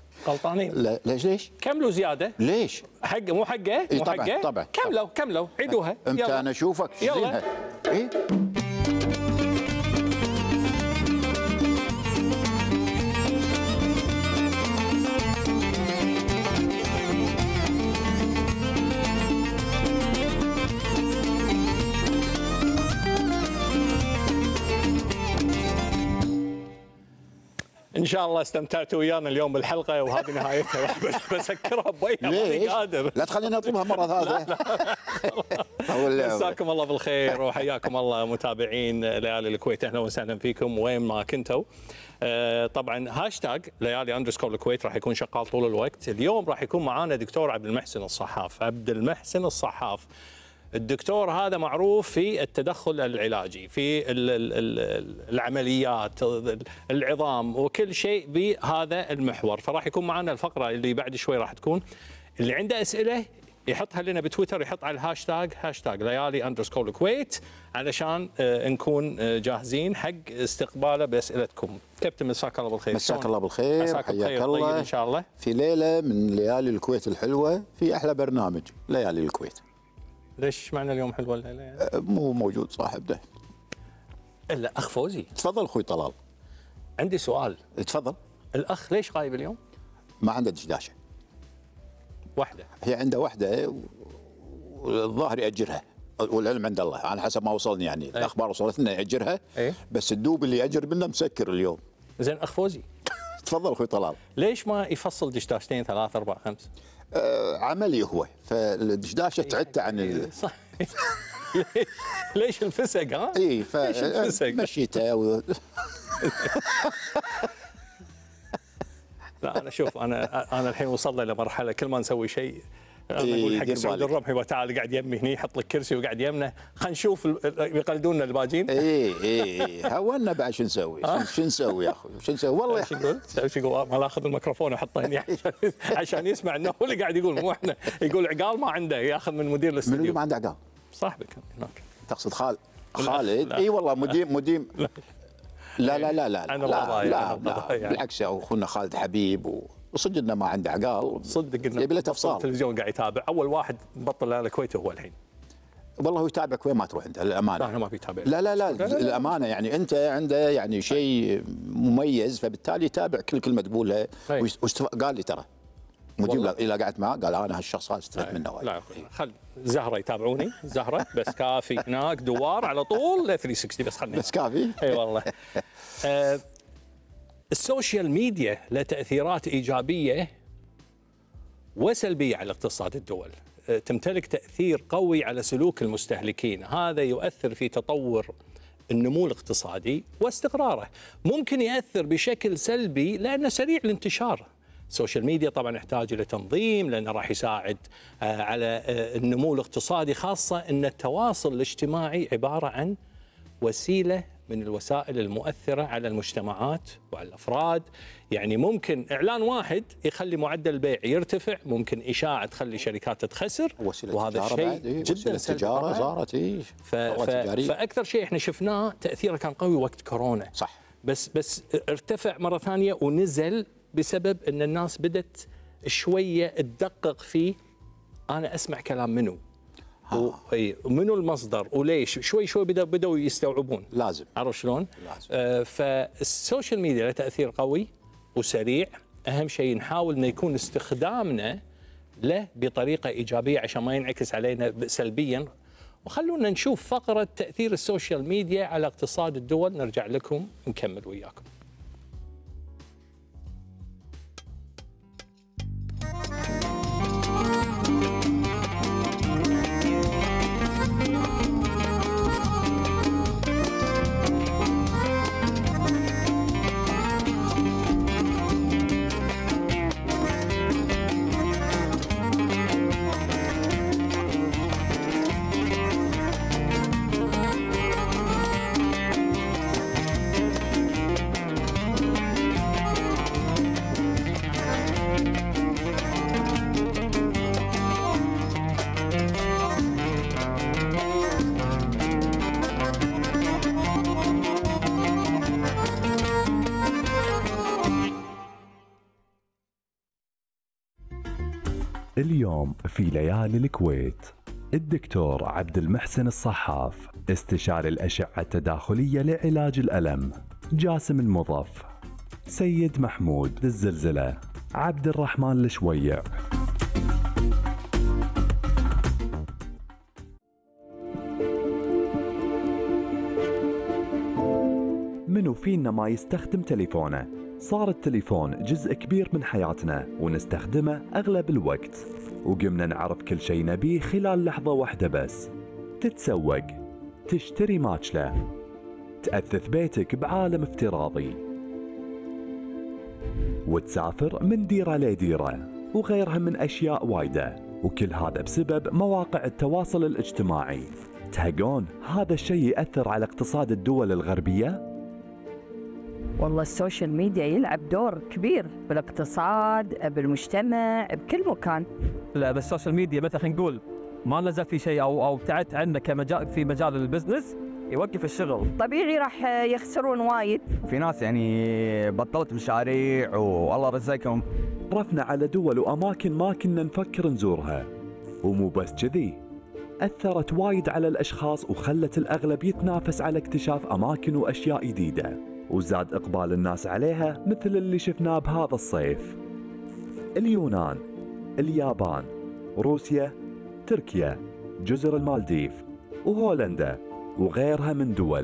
غلطانين. لا ليش؟ كملوا زياده. ليش؟ حقه مو حقه؟ إيه مو طبعاً حقه؟ طبعاً. كملوا عيدوها. امتى يلا. انا اشوفك يلا. زينها؟ ايه ان شاء الله استمتعتوا ويانا اليوم بالحلقه وهذه نهايتها. بسكرها ببيها ماني قادر. لا تخليني اطلبها مره ثالثه. مساكم الله بالخير وحياكم الله متابعين ليالي الكويت، اهلا وسهلا فيكم وين ما كنتوا. طبعا هاشتاج ليالي اندرسكور الكويت راح يكون شغال طول الوقت. اليوم راح يكون معانا دكتور عبد المحسن الصحاف. عبد المحسن الصحاف الدكتور هذا معروف في التدخل العلاجي، في العمليات، العظام وكل شيء بهذا المحور. فراح يكون معنا الفقرة اللي بعد شوي راح تكون اللي عنده أسئلة يحطها لنا بتويتر، يحط على هاشتاج ليالي اندرسكور الكويت علشان نكون جاهزين حق استقباله بأسئلتكم. كابتن مساك الله بالخير. مساك الله بالخير، حياك الله. طيب ان شاء الله في ليلة من ليالي الكويت الحلوة في أحلى برنامج ليالي الكويت. ليش معنى اليوم حلوه الليله يعني؟ مو موجود صاحبنا الا اخ فوزي. تفضل اخوي طلال. عندي سؤال. تفضل. الاخ ليش غايب اليوم؟ ما عنده دشداشه. واحده. هي عنده واحده والظاهر ياجرها، والعلم عند الله على حسب ما وصلني يعني. أي. الاخبار وصلتنا ياجرها. أي. بس الدوب اللي ياجر منه مسكر اليوم. زين اخ فوزي تفضل اخوي طلال. ليش ما يفصل دشداشتين 3 4 5؟ عملي هو، فالدشداشه تعدته عن صح. ليش الفسق ها؟ اي ليش الفسق؟ مشيته لا انا شوف انا الحين وصلنا لمرحله كل ما نسوي شيء انا إيه اقول حق دير سعود بالك. الرمحي وتعال قاعد يمي هني، يحط لك كرسي وقاعد يمنا، خلينا نشوف يقلدوننا الباجين. اي هونا بعد شو نسوي؟ شو نسوي يا اخوي؟ شو نسوي؟ والله شو يقول؟ شو يقول؟ ما اخذ الميكروفون واحطه هني عشان يسمع انه هو اللي قاعد يقول مو احنا. يقول عقال ما عنده، ياخذ من مدير من اللي الاستوديو. ما عنده عقال؟ صاحبك هناك. تقصد خالد؟ اي والله مدير لا لا لا لا أنا لا بضايع، لا, أنا لا بضايع. بالعكس يا اخونا خالد حبيب وصدق انه ما عنده عقال. صدق انه يبي له بطل تفصيل. التلفزيون قاعد يتابع. اول واحد بطل الكويت هو الحين. والله هو يتابعك وين ما تروح انت للامانه. لا انا ما بيتابع. لا الامانه يعني انت عنده يعني شيء مميز، فبالتالي يتابع كل كلمه تقولها. أي. قال لي ترى مدير اذا قعدت معه قال انا هالشخص هذا استفدت منه وايد. لا خل زهره يتابعوني، زهره بس كافي. هناك دوار على طول ل 360 بس خلني. بس كافي. اي والله. السوشيال ميديا له تاثيرات ايجابيه وسلبيه على اقتصاد الدول. تمتلك تاثير قوي على سلوك المستهلكين، هذا يؤثر في تطور النمو الاقتصادي واستقراره. ممكن يأثر بشكل سلبي لأنه سريع الانتشار. السوشيال ميديا طبعا يحتاج إلى تنظيم لأنه راح يساعد على النمو الاقتصادي، خاصة أن التواصل الاجتماعي عبارة عن وسيلة من الوسائل المؤثرة على المجتمعات وعلى الأفراد. يعني ممكن إعلان واحد يخلي معدل البيع يرتفع، ممكن إشاعة تخلي شركات تخسر، وهذا الشيء جدا سلبي. التجارة صارت فأكثر شيء احنا شفناه تأثيره كان قوي وقت كورونا. صح. بس ارتفع مرة ثانية ونزل بسبب أن الناس بدت شوية تدقق فيه. أنا أسمع كلام منه ومنو المصدر وليش، شوي بدأوا يستوعبون. لازم. عرفت شلون؟ فالسوشيال ميديا له تأثير قوي وسريع. أهم شيء نحاول أن يكون استخدامنا له بطريقة إيجابية عشان ما ينعكس علينا سلبيا. وخلونا نشوف فقرة تأثير السوشيال ميديا على اقتصاد الدول، نرجع لكم نكمل وياكم. اليوم في ليالي الكويت الدكتور عبد المحسن الصحاف، استشاري الأشعة التداخلية لعلاج الألم، جاسم المضف، سيد محمود الزلزلة، عبد الرحمن الشويع. منو فينا ما يستخدم تليفونه؟ صار التليفون جزء كبير من حياتنا ونستخدمه أغلب الوقت، وقمنا نعرف كل شيء نبيه خلال لحظة واحدة بس. تتسوق، تشتري ماتشلة، تأثث بيتك بعالم افتراضي، وتسافر من ديرة لديرة، وغيرها من أشياء وايدة، وكل هذا بسبب مواقع التواصل الاجتماعي. تهقون هذا الشيء يأثر على اقتصاد الدول الغربية؟ والله السوشيال ميديا يلعب دور كبير بالاقتصاد، بالمجتمع، بكل مكان. لا بس السوشيال ميديا مثلا خلينا نقول ما نزل في شيء او ابتعدت عنه كمجال في مجال البزنس يوقف الشغل. طبيعي راح يخسرون وايد. في ناس يعني بطلت مشاريع والله رزقهم. رفنا على دول وأماكن ما كنا نفكر نزورها، ومو بس كذي، أثرت وايد على الأشخاص وخلت الأغلب يتنافس على اكتشاف أماكن وأشياء جديدة، وزاد إقبال الناس عليها مثل اللي شفناه بهذا الصيف. اليونان، اليابان، روسيا، تركيا، جزر المالديف، وهولندا، وغيرها من دول.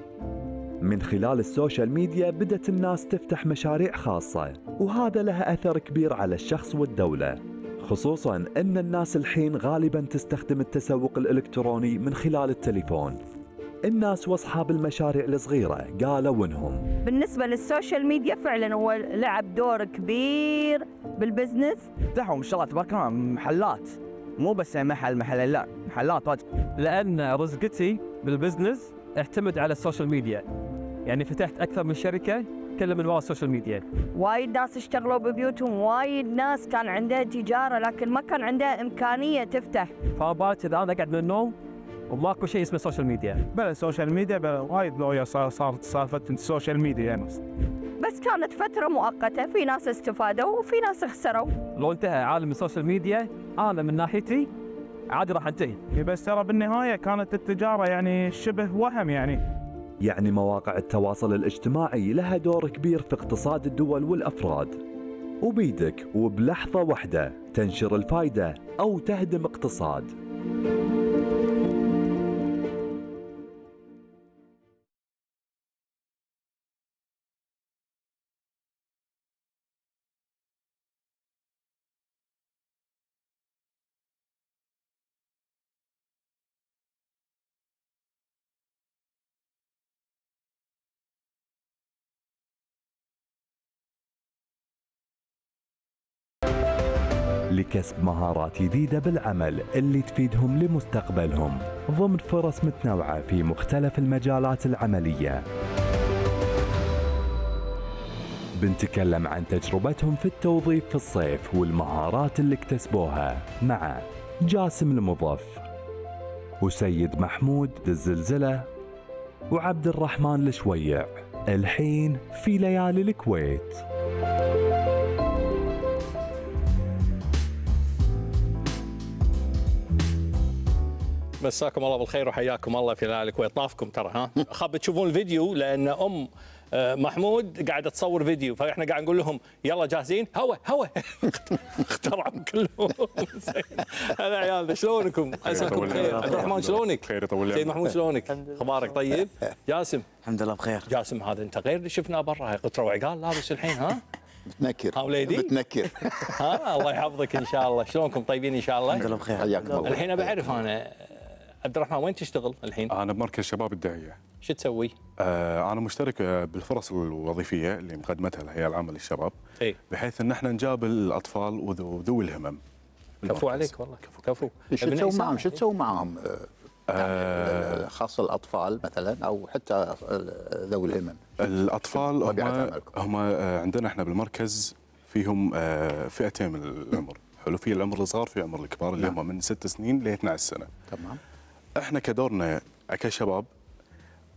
من خلال السوشيال ميديا بدأت الناس تفتح مشاريع خاصة، وهذا لها أثر كبير على الشخص والدولة، خصوصاً أن الناس الحين غالباً تستخدم التسوق الإلكتروني من خلال التليفون. الناس واصحاب المشاريع الصغيرة قالوا انهم بالنسبة للسوشيال ميديا فعلا هو لعب دور كبير بالبزنس. فتحوا ما شاء الله تبارك الله محلات، مو بس محل لا محلات واجد. لان رزقتي بالبزنس اعتمد على السوشيال ميديا، يعني فتحت اكثر من شركه كلها من وراء السوشيال ميديا. وايد ناس اشتغلوا ببيوتهم، وايد ناس كان عندها تجارة لكن ما كان عندها إمكانية تفتح. فبالت اذا انا اقعد من النوم وماكو شيء اسمه سوشيال ميديا. بلا السوشيال ميديا بلا وايد ضوية صارت سالفة السوشيال ميديا يعني. بس كانت فترة مؤقتة، في ناس استفادوا وفي ناس خسروا. لو انتهى عالم السوشيال ميديا انا من ناحيتي عادي راح انتهي. بس ترى بالنهاية كانت التجارة يعني شبه وهم يعني مواقع التواصل الاجتماعي لها دور كبير في اقتصاد الدول والأفراد، وبيدك وبلحظة واحدة تنشر الفائدة أو تهدم اقتصاد. لكسب مهارات جديدة بالعمل اللي تفيدهم لمستقبلهم ضمن فرص متنوعة في مختلف المجالات العملية. بنتكلم عن تجربتهم في التوظيف في الصيف والمهارات اللي اكتسبوها مع جاسم المضف وسيد محمود الزلزلة وعبد الرحمن الشويع، الحين في ليالي الكويت. مساكم الله بالخير وحياكم الله في ليالي الكويت. طافكم ترى ها خاب تشوفون الفيديو لان محمود قاعده تصور فيديو، فاحنا قاعد نقول لهم يلا جاهزين هوا اخترعوا كلهم. هلا عيالنا شلونكم؟ عساكم بخير. عبد الرحمن شلونك؟ بخير يطول. سيد محمود شلونك؟ اخبارك طيب؟ جاسم الحمد لله بخير. جاسم هذا انت غير اللي شفناه برا، قطره وعقال لابس الحين ها؟ بتنكر ها وليدي؟ بتنكر. ها الله يحفظك ان شاء الله. شلونكم طيبين ان شاء الله؟ الحمد لله بخير. حياكم الله. الحين ابي اعرف انا عبد الرحمن وين تشتغل الحين؟ انا بمركز شباب الداعيه. شو تسوي؟ انا مشترك بالفرص الوظيفيه اللي مقدمتها الهيئه العامه للشباب، اي بحيث ان احنا نجابل الاطفال وذوي الهمم. كفو عليك والله كفو. شو تسوي معهم؟ شو تسوي معهم؟ يعني خاصة الأطفال مثلا أو حتى ذوي الهمم. الاطفال طبيعة هم عندنا احنا بالمركز فيهم فئتين من العمر، حلو، في العمر الصغار في العمر الكبار اللي هم من 6 سنين ل 12 سنه. تمام. احنا كدورنا كشباب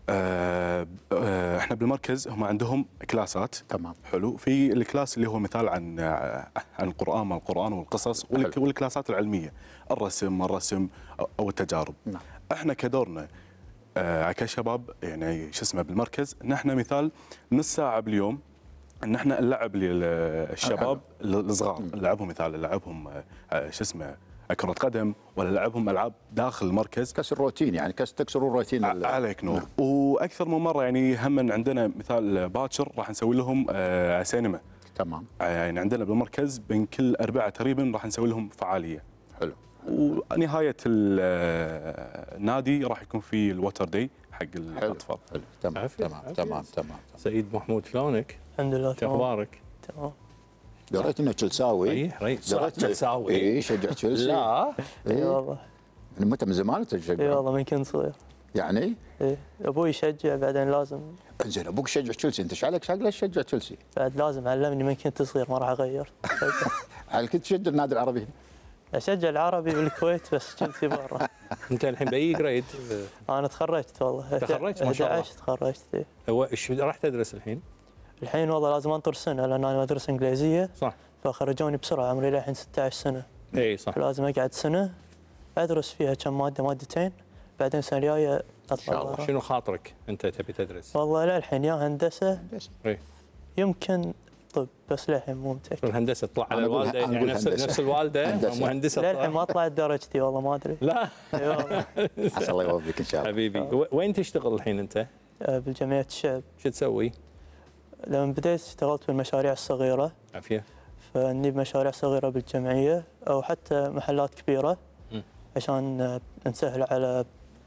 احنا بالمركز هم عندهم كلاسات. تمام. حلو. في الكلاس اللي هو مثال عن القرآن، مع القرآن والقصص، والكلاسات العلمية، الرسم او التجارب. نعم. احنا كدورنا كشباب يعني شو اسمه بالمركز، نحن مثال نص ساعة باليوم ان احنا نلعب للشباب الصغار، نلعبهم مثال نلعبهم شو اسمه كرة قدم، ولا نلعبهم العاب داخل المركز. كسر روتين يعني، تكسرون روتين عليك نور. واكثر من مره يعني هم عندنا مثال باكر راح نسوي لهم سينما. تمام. يعني عندنا بالمركز بين كل اربعه تقريبا راح نسوي لهم فعاليه. حلو. ونهايه النادي راح يكون في الوتر داي حق الاطفال. حلو. تمام تمام. سيد محمود شلونك؟ الحمد لله شو اخبارك؟ تمام. دريت انه تشيلساوي؟ دريت تشيلساوي. اي شجع تشيلسي؟ لا اي والله. من متى، من زمان انت تشجع؟ اي والله من كنت صغير. يعني؟ اي ابوي يشجع، بعدين لازم. زين ابوك يشجع تشيلسي، انت ايش عليك ليش تشجع تشيلسي؟ بعد لازم علمني من كنت صغير، ما راح اغير. هل كنت تشجع النادي العربي؟ اشجع العربي بالكويت بس تشيلسي برا. انت الحين باي جريد؟ انا تخرجت والله. تخرجت ما شاء الله. 11 تخرجت. ايش راح تدرس الحين؟ الحين والله لازم انطر سنه لان انا مدرسه انجليزيه. صح. فخرجوني بسرعه، عمري الحين 16 سنه. اي صح. لازم اقعد سنه ادرس فيها كم ماده، مادتين، بعدين السنه الجايه اطلع برا. شنو خاطرك انت تبي تدرس؟ والله للحين يا هندسه اي يمكن طب، بس للحين مو متاكد. الهندسه تطلع على الوالده يعني نفس الوالده مهندسه. للحين ما طلعت درجتي والله ما ادري. لا اي والله. عسى الله يوفقك ان شاء الله. حبيبي. وين تشتغل الحين انت؟ بالجمعيه الشعب. شو تسوي؟ لما بديت اشتغلت بالمشاريع الصغيره. عافيه. فنجيب مشاريع صغيره بالجمعيه او حتى محلات كبيره عشان نسهل على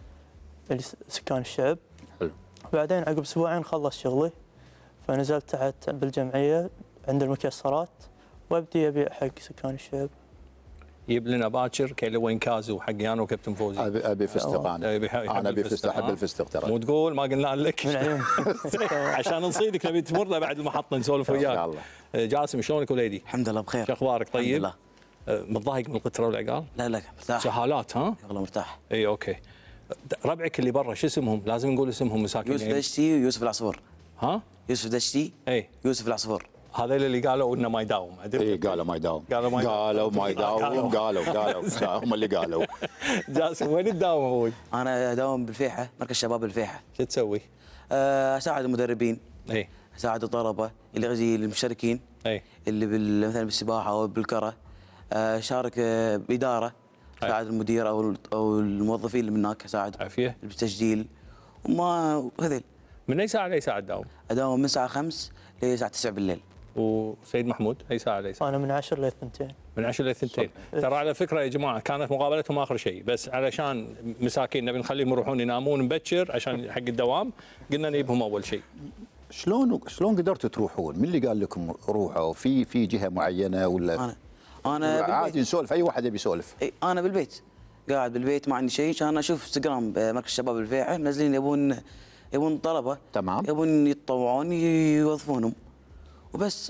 سكان الشعب. حلو. بعدين عقب اسبوعين خلص شغلي، فنزلت تحت بالجمعيه عند المكسرات وابدي ابيع حق سكان الشعب. جيب لنا باكر كيلو وين كازو حقي انا وكابتن فوزي. ابي فستق انا ابي فستق، احب الفستق ترى. مو تقول ما قلنا لك. من عيون. عشان نصيدك نبي تمرنا بعد المحطه نسولف وياك. ان شاء الله. جاسم شلونك وليدي؟ الحمد لله بخير. شو اخبارك طيب؟ الحمد لله. متضايق من القطره والعقال؟ لا مرتاح. سهالات ها؟ والله مرتاح. اي اوكي. ربعك اللي برا شو اسمهم؟ لازم نقول اسمهم مساكين. يوسف دشتي ويوسف العصفور. ها؟ يوسف دشتي. اي يوسف العصفور. هذول اللي قالوا انه ما يداوم. اي قالوا ما يداوم. قالوا ما يداوم. قالوا هم اللي قالوا. جاسم وين تداوم ابوي؟ انا اداوم بالفيحة، مركز شباب الفيحة. شو تسوي؟ اساعد المدربين. اي. اساعد الطلبة اللي غزي المشتركين. اي. اللي مثلا بالسباحة او بالكرة. شارك بإدارة. اساعد المدير او الموظفين اللي من هناك، اساعد. عافية. بالتسجيل وما هذيل. من اي ساعه لاي ساعه تداوم؟ اداوم من الساعة 5 للساعة 9 بالليل. وسيد محمود اي ساعه لاي ساعه؟ انا من 10 ل 2. من 10 ل 2. ترى على فكره يا جماعه كانت مقابلتهم اخر شيء، بس علشان مساكين نبي نخليهم يروحون ينامون مبكر عشان حق الدوام، قلنا نجيبهم اول شيء. شلون قدرتوا تروحون؟ من اللي قال لكم روحوا؟ في جهه معينه ولا؟ انا عادي نسولف، اي واحد يبي يسولف. انا بالبيت، قاعد بالبيت ما عندي شيء، كان اشوف انستغرام مركز شباب الفيحة منزلين يبون طلبه. تمام. يبون يتطوعون يوظفونهم وبس.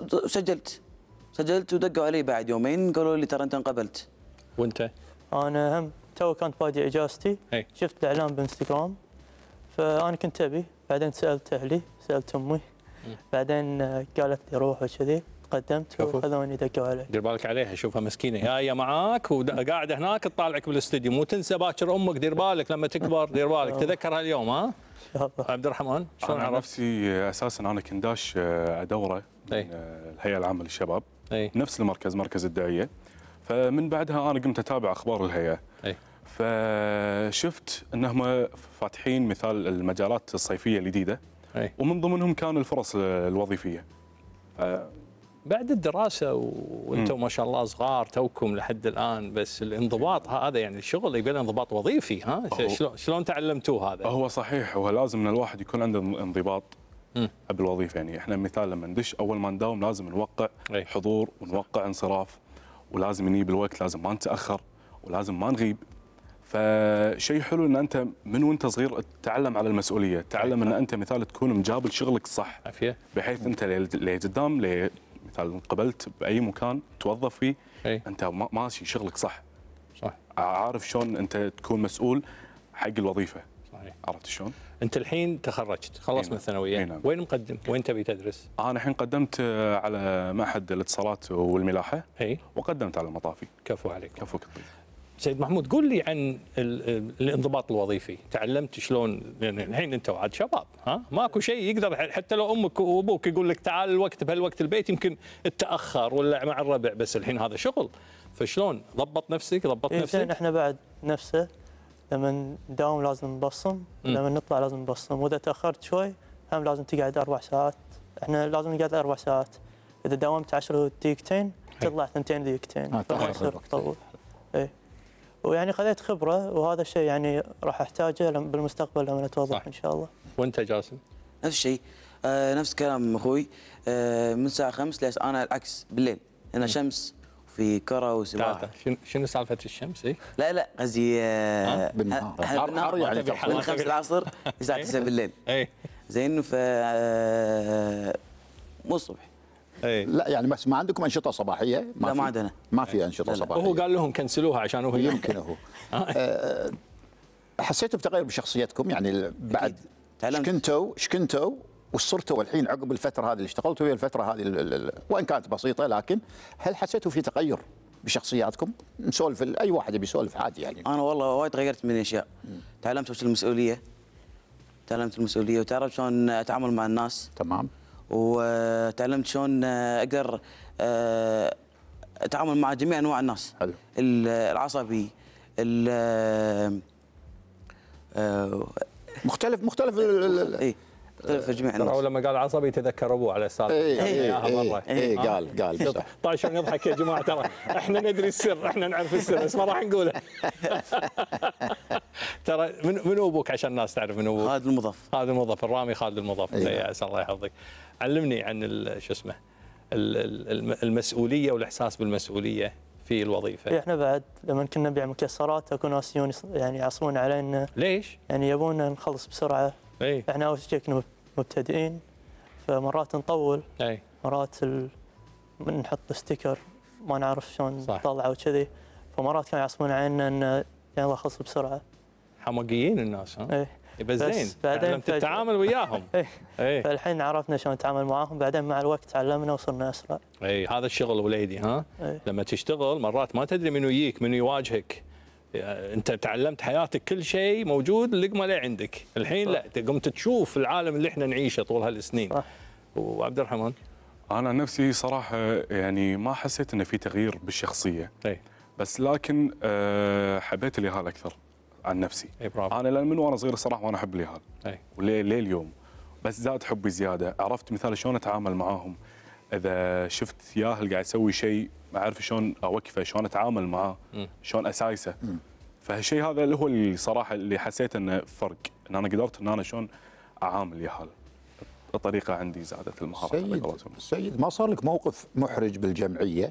سجلت ودقوا علي بعد يومين قالوا لي ترى انت انقبلت. وانت؟ انا هم تو كانت بادي اجازتي. شفت الاعلان بانستغرام فانا كنت ابي، بعدين سالت اهلي، سالت امي، بعدين قالت لي روح وكذي، قدمت وخذوني دقوا علي. دير بالك عليها، شوفها مسكينه جايه معاك وقاعده هناك تطالعك بالاستديو، مو تنسى باكر امك، دير بالك لما تكبر، دير بالك تذكر هاليوم. ها؟ عبد الرحمن شلون عرفت؟ نفسي اساسا انا كنت داش دوره من الهيئه العامه للشباب. نفس المركز، مركز الداعيه. فمن بعدها انا قمت اتابع اخبار الهيئه. فشفت انهم فاتحين مثال المجالات الصيفيه الجديده. ومن ضمنهم كان الفرص الوظيفيه. بعد الدراسه وانتم ما شاء الله صغار توكم لحد الان، بس الانضباط هذا يعني الشغل يبي له انضباط وظيفي. ها شلون تعلمتوه هذا؟ هو صحيح، هو لازم ان الواحد يكون عنده انضباط بالوظيفه. يعني احنا مثال لما ندش اول ما نداوم لازم نوقع حضور ونوقع انصراف، ولازم نجيب الوقت، لازم ما نتاخر، ولازم ما نغيب. فشيء حلو ان انت من وانت صغير تتعلم على المسؤوليه، تتعلم ان انت مثال تكون مجابل شغلك صح، بحيث انت لقدام مثال قبلت باي مكان توظف فيه انت ماشي شغلك صح. عارف شلون انت تكون مسؤول حق الوظيفه. عرفت شلون؟ انت الحين تخرجت خلص من الثانويه، نعم. وين مقدم؟ وين تبي تدرس؟ انا الحين قدمت على معهد الاتصالات والملاحه، اي، وقدمت على المطافي. كفو عليك. كفوك الطيب. سيد محمود، قول لي عن الانضباط الوظيفي، تعلمت شلون؟ لان الحين انت وعاد شباب، ها ماكو شيء يقدر، حتى لو امك وابوك يقول لك تعال الوقت بهالوقت البيت يمكن تتاخر ولا مع الربع، بس الحين هذا شغل، فشلون ضبط نفسك؟ ضبط نفسك؟ احنا بعد نفسه لما نداوم لازم نبصم، ولما نطلع لازم نبصم، واذا تاخرت شوي هم لازم تقعد 4 ساعات، احنا لازم نقعد 4 ساعات، اذا داومت 10 دقيقتين تطلع 2 دقيقتين، فما يصير تطول. اي، ويعني خذيت خبره، وهذا الشيء يعني راح احتاجه بالمستقبل لما اتوظف ان شاء الله. وانت جاسم؟ نفس الشيء، نفس كلام اخوي، من الساعه 5 انا العكس بالليل، هنا شمس في كره وسباحه. شنو سالفه الشمس؟ اي لا قصدي بالنهار يعني من 5 العصر الساعه 9 بالليل. اي زين، مو الصبح. لا يعني بس ما عندكم انشطه صباحيه؟ لا ما عندنا، ما في انشطه صباحيه. وهو قال لهم كنسلوها عشان هو يمكن هو حسيتوا بتغير بشخصيتكم يعني بعد ايش كنتوا وش صرتوا الحين عقب الفتره هذه اللي اشتغلتوا فيها، الفتره هذه وان كانت بسيطه، لكن هل حسيتوا في تغير بشخصياتكم؟ نسولف، اي واحد يبي يسولف عادي يعني. انا والله وايد تغيرت من اشياء، تعلمت وش المسؤوليه، وتعرف شلون اتعامل مع الناس. تمام. وتعلمت شلون اقدر اتعامل مع جميع انواع الناس. حلو. العصبي، مختلف اي مختلف جميع الناس. لما قال عصبي تذكر ابوه على السالفه. اي قال طيب شلون يضحك يا جماعه، ترى احنا ندري السر، احنا نعرف السر بس ما راح نقوله. ترى من ابوك عشان الناس تعرف من ابوك؟ خالد المضاف. خالد المضاف، الرامي خالد المضاف. يا عسى الله يحفظك. علمني عن شو اسمه المسؤوليه والاحساس بالمسؤوليه في الوظيفه. احنا بعد لما كنا نبيع مكسرات اكو ناس يعني يعصون علينا. ليش؟ يعني يبونا نخلص بسرعه. احنا اول شيء كنا مبتدئين، فمرات نطول. مرات نحط ستيكر ما نعرف شلون نطلعه وكذي، فمرات كانوا يعصبون علينا ان يلا خلص بسرعه. حمقيين الناس، ها؟ بس زين تعلمت التعامل وياهم. فالحين عرفنا شلون نتعامل معاهم، بعدين مع الوقت تعلمنا وصرنا اسرع. هذا الشغل وليدي، ها؟ لما تشتغل مرات ما تدري منو يجيك منو يواجهك. انت تعلمت حياتك كل شيء موجود اللقمه لا عندك، الحين لا قمت تشوف العالم اللي احنا نعيشه طول هالسنين. وعبد الرحمن؟ انا نفسي صراحه يعني ما حسيت انه في تغيير بالشخصيه. بس لكن حبيت اليهال اكثر عن نفسي. انا لان من وانا صغير الصراحه وانا احب اليهال. وليه اليوم بس زاد حبي زياده، عرفت مثال شلون اتعامل معاهم. اذا شفت ياهل قاعد يسوي شيء ما اعرف شلون اوقفه، شلون اتعامل معاه، شلون اسايسه. فهالشيء هذا اللي هو اللي صراحه اللي حسيت انه فرق، ان انا قدرت ان انا شلون اعامل ياهل. الطريقه عندي زادت المهارات. سيد ما صار لك موقف محرج بالجمعيه؟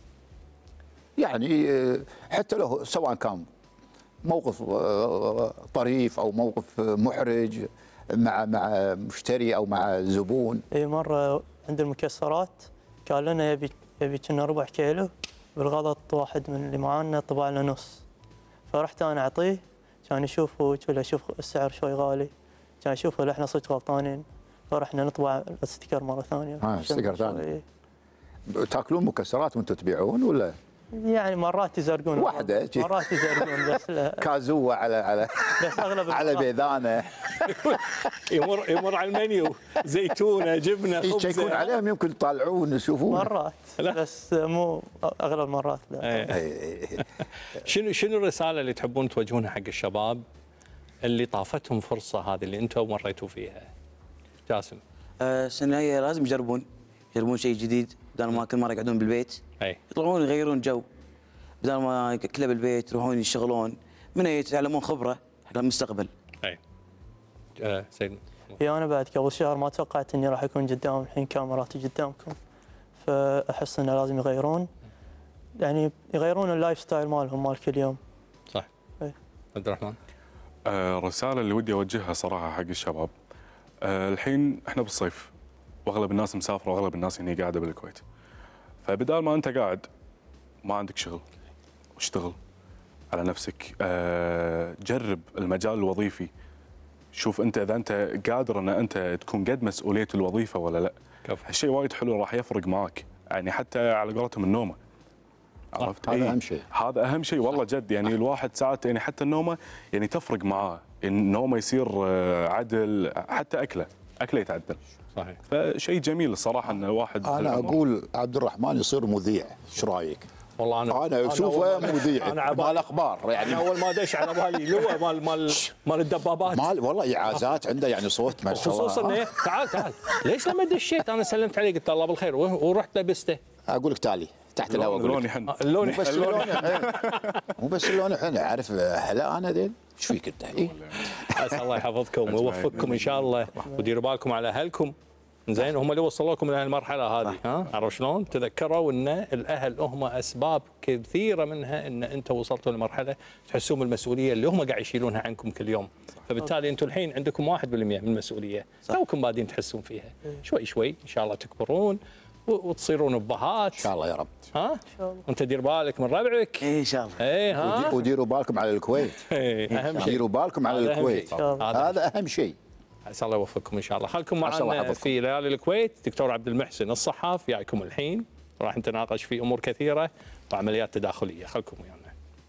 يعني حتى لو سواء كان موقف طريف او موقف محرج مع مشتري او مع زبون. مره عند المكسرات قال لنا يبي كنا ربع كيلو، بالغلط واحد من اللي معانا طبع لنا نص، فرحت انا اعطيه كان يشوف ولا اشوف السعر شوي غالي، كان يشوف احنا صدق غلطانين، فرحنا نطبع الستيكر مره ثانيه. ستيكر ثاني. تاكلون مكسرات وانتم تبيعون ولا؟ يعني مرات يزرقون واحده مرات يزرقون بس لا. كازوه على بس اغلب على بيذانه. يمر على المنيو زيتونه جبنه خبز يشيكون عليهم، يمكن يطالعون يشوفون مرات بس مو اغلب المرات لا. شنو الرساله اللي تحبون توجهونها حق الشباب اللي طافتهم فرصه هذه اللي انتم مريتوا فيها؟ جاسم. السنه الجايه لازم يجربون شيء جديد، بدل ما كل مره يقعدون بالبيت. يطلعون يغيرون جو، بدل ما كله بالبيت يروحون يشتغلون، من يتعلمون خبره حق المستقبل. سيد. انا بعد قبل شهر ما توقعت اني راح اكون قدام الحين كاميراتي قدامكم، فاحس انه لازم يغيرون، يعني يغيرون اللايف ستايل مالهم مال كل يوم. صح. عبد الرحمن. الرساله اللي ودي اوجهها صراحه حق الشباب، الحين احنا بالصيف واغلب الناس مسافره واغلب الناس هنا قاعده بالكويت، فبدال ما انت قاعد ما عندك شغل واشتغل على نفسك. جرب المجال الوظيفي شوف انت اذا انت قادر ان انت تكون قد مسؤوليه الوظيفه ولا لا. هالشيء وايد حلو راح يفرق معك، يعني حتى على قولتهم النومه. عرفت؟ هذا اهم شيء. هذا اهم شيء والله جد، يعني الواحد ساعات يعني حتى النومه يعني تفرق معاه، النومه يصير عدل، حتى اكله يتعدل. صحيح. فشيء جميل الصراحه ان الواحد انا اقول عبد الرحمن يصير مذيع، ايش رايك؟ والله انا اشوفه مذيع مال الاخبار، يعني انا اول ما دش على بالي لواء مال الدبابات، والله اعازات عنده، يعني صوت ما شاء الله. خصوصا انه تعال ليش لما دشيت انا سلمت عليه قلت الله بالخير ورحت لبسته. اقول لك تالي تحت الهواء، اللون يحن، اللون مو بس اللون يحن، عارف هلا انا ذيل ايش فيك انت؟ عسى الله يحفظكم ويوفقكم ان شاء الله، وديروا بالكم على اهلكم. زين، هم اللي وصلوكم لهالمرحله هذه، ها عرفوا شلون؟ تذكروا ان الاهل هم اسباب كثيره منها ان انتم وصلتوا لمرحله تحسون بالمسؤوليه اللي هم قاعد يشيلونها عنكم كل يوم، فبالتالي انتم الحين عندكم 1% من المسؤوليه، توكم بادين تحسون فيها، شوي شوي ان شاء الله تكبرون وتصيرون ابهات ان شاء الله يا رب. ها؟ وانت دير بالك من ربعك ان شاء الله. اي ها؟ وديروا بالكم على الكويت. اهم شيء ديروا بالكم على الكويت، هذا اهم شيء. عسى الله يوفقكم ان شاء الله. خلكم معنا في ليالي الكويت دكتور عبد المحسن الصحاف جايكم الحين، راح نتناقش في امور كثيره وعمليات تداخليه، خلكم ويانا.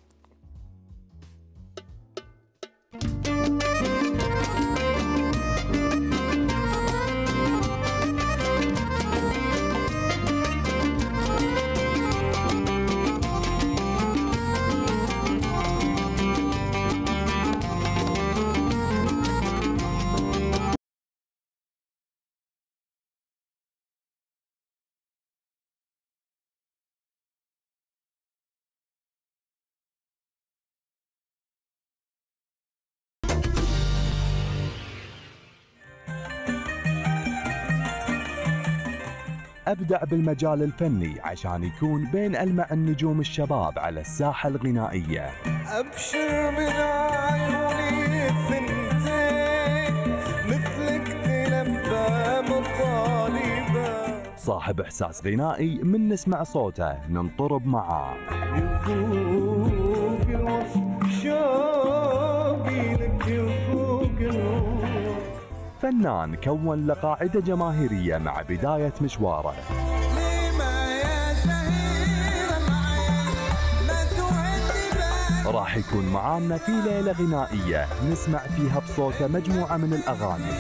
أبدع بالمجال الفني عشان يكون بين ألمع النجوم الشباب على الساحة الغنائية. أبشر من عيوني الثنتين مثلك تلبى مطالبة. صاحب إحساس غنائي من نسمع صوته ننطرب معاه. يفوق الوصف شوقي لك يفوق الوصف. فنان كون له قاعدة جماهيرية مع بداية مشواره. راح يكون معانا في ليلة غنائية نسمع فيها بصوته مجموعة من الأغاني.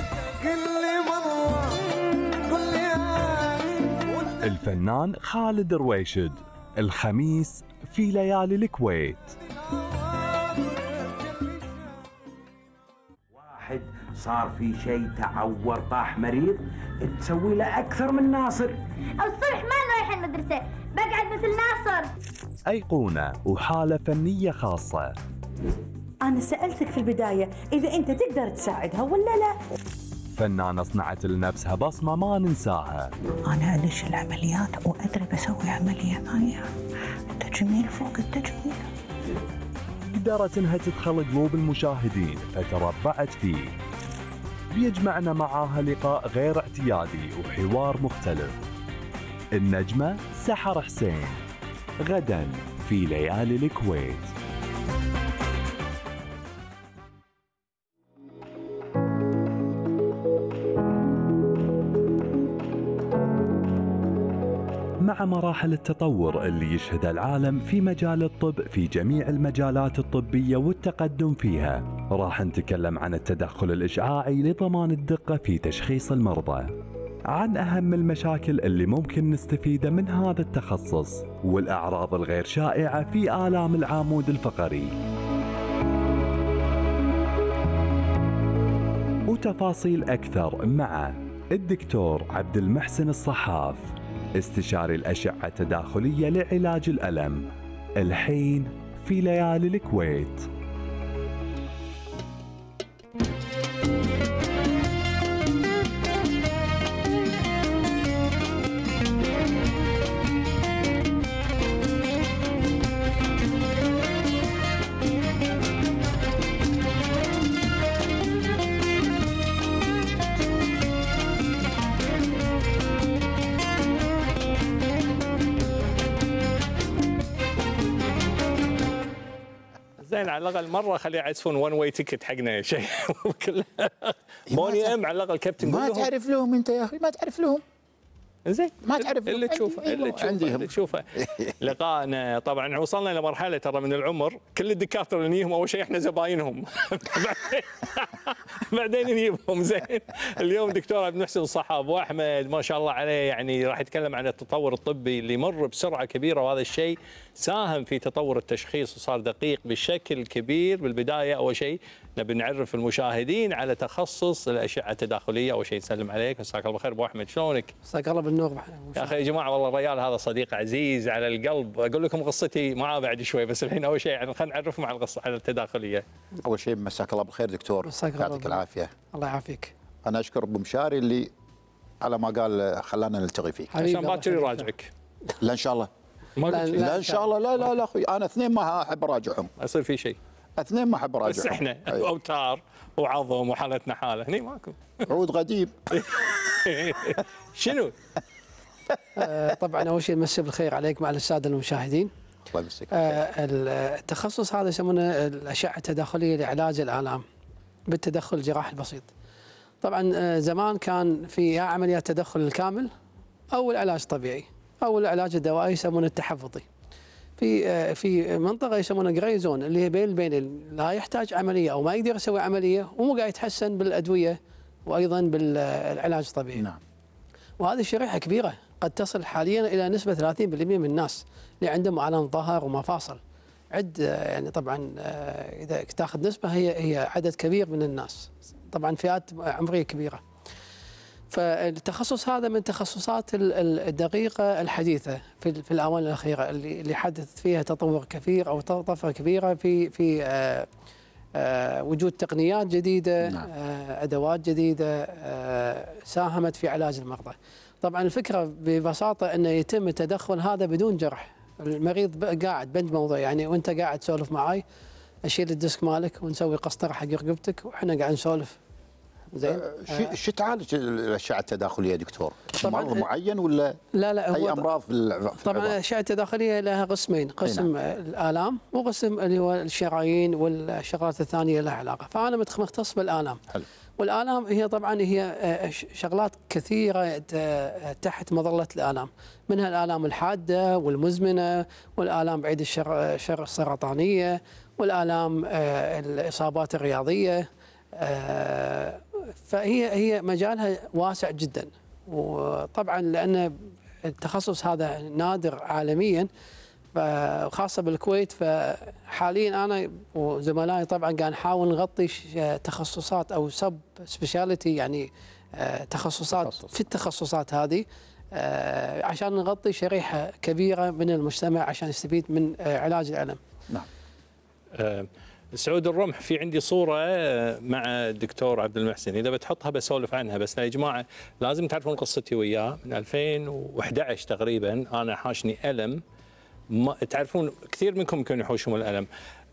الفنان خالد رويشد، الخميس في ليالي الكويت. صار في شيء تعور طاح مريض تسوي له اكثر من ناصر. الصبح ما رايح المدرسه بقعد مثل ناصر. ايقونه وحاله فنيه خاصه. انا سالتك في البدايه اذا انت تقدر تساعدها ولا لا. فنانه صنعت لنفسها بصمه ما ننساها. انا ادش العمليات وادري بسوي عمليه ثانيه. التجميل فوق التجميل. قدرت انها تدخل قلوب المشاهدين فتربعت فيه. بيجمعنا معاها لقاء غير اعتيادي وحوار مختلف. النجمة سحر حسين غدا في ليالي الكويت. مع مراحل التطور اللي يشهدها العالم في مجال الطب في جميع المجالات الطبية والتقدم فيها، راح نتكلم عن التدخل الإشعاعي لضمان الدقة في تشخيص المرضى، عن أهم المشاكل اللي ممكن نستفيد من هذا التخصص، والأعراض الغير شائعة في آلام العمود الفقري، وتفاصيل أكثر مع الدكتور عبد المحسن الصحاف، استشاري الأشعة التداخلية لعلاج الألم، الحين في ليالي الكويت. زين على الاقل مره خليه يعزفون ون واي تيكت حقنا يا شيء. بوني ام على الاقل كابتن ما تعرف لهم انت يا اخي، ما تعرف لهم. زين ما تعرف اللي تشوفه اللي تشوفه. لقائنا طبعا وصلنا لمرحله ترى من العمر كل الدكاتره اللي نجيهم اول شيء احنا زباينهم. بعدين نجيبهم. زين اليوم دكتور عبد المحسن الصحاب واحمد ما شاء الله عليه، يعني راح يتكلم عن التطور الطبي اللي مر بسرعه كبيره، وهذا الشيء ساهم في تطور التشخيص وصار دقيق بشكل كبير. بالبدايه اول شيء نبي نعرف المشاهدين على تخصص الاشعه التداخليه. اول شيء نسلم عليك، مساك الله بالخير ابو احمد، شلونك؟ مساك الله بالنور يا اخي يا جماعه والله الرجال هذا صديق عزيز على القلب. اقول لكم قصتي معاه بعد شوي، بس الحين اول شيء يعني خلينا نعرفهم على القصه على التداخليه. اول شيء مساك الله بالخير دكتور، يعطيك العافيه. الله يعافيك. انا اشكر ابو مشاري اللي على ما قال خلانا نلتقي فيك. عشان باكر يراجعك. لا ان شاء الله. لا ان شاء الله. لا اخوي انا اثنين ما احب اراجعهم. يصير في شيء. اثنين ما احب اراجعهم. بس احنا اوتار وعظم وحالتنا حاله، هني ماكو. عود قديم. شنو؟ طبعا اول شيء نمسي بالخير عليك مع الساده المشاهدين. الله يمسيك. التخصص هذا يسمونه الاشعه التداخليه لعلاج الالام بالتدخل الجراحي البسيط. طبعا زمان كان في عمليات تدخل الكامل او العلاج الطبيعي او العلاج الدوائي يسمونه التحفظي. في منطقه يسمونها جراي زون اللي هي بين لا يحتاج عمليه او ما يقدر يسوي عمليه ومو قاعد يتحسن بالادويه وايضا بالعلاج الطبيعي. نعم. وهذه شريحه كبيره قد تصل حاليا الى نسبه 30% من الناس اللي عندهم الام ظهر ومفاصل. يعني طبعا اذا تاخذ نسبه هي عدد كبير من الناس، طبعا فئات عمريه كبيره. فالتخصص هذا من التخصصات الدقيقه الحديثه في الاونه الاخيره اللي حدث فيها تطور كثير او طفره كبيره في وجود تقنيات جديده. نعم. ادوات جديده ساهمت في علاج المرضى. طبعا الفكره ببساطه انه يتم التدخل هذا بدون جرح. المريض قاعد بند موضوع، يعني وانت قاعد تسولف معاي اشيل الديسك مالك ونسوي قسطره حق رقبتك واحنا قاعد نسولف. زين. شو تعالج الاشعه التداخليه دكتور؟ مرض معين ولا لا اي امراض في طبعا الاشعه التداخليه لها قسمين، قسم الالام وقسم اللي هو الشرايين والشغلات الثانيه لها علاقه، فانا مختص بالالام. حلو. والآلام هي طبعا هي شغلات كثيرة تحت مظلة الآلام، منها الآلام الحادة والمزمنة والآلام بعيد الشر السرطانية والآلام الإصابات الرياضية. فهي مجالها واسع جدا، وطبعا لأن التخصص هذا نادر عالميا خاصة بالكويت، فحاليا أنا وزملائي طبعا قاعد نحاول نغطي تخصصات أو سب سبيشاليتي، يعني تخصصات في التخصصات هذه عشان نغطي شريحة كبيرة من المجتمع عشان يستفيد من علاج الألم. نعم. سعود الرمح، في عندي صورة مع الدكتور عبد المحسن، إذا بتحطها بسولف عنها، بس يا جماعة لازم تعرفون قصتي وياه. من 2011 تقريبا أنا حاشني ألم، ما تعرفون كثير منكم يمكن يحوشهم الألم.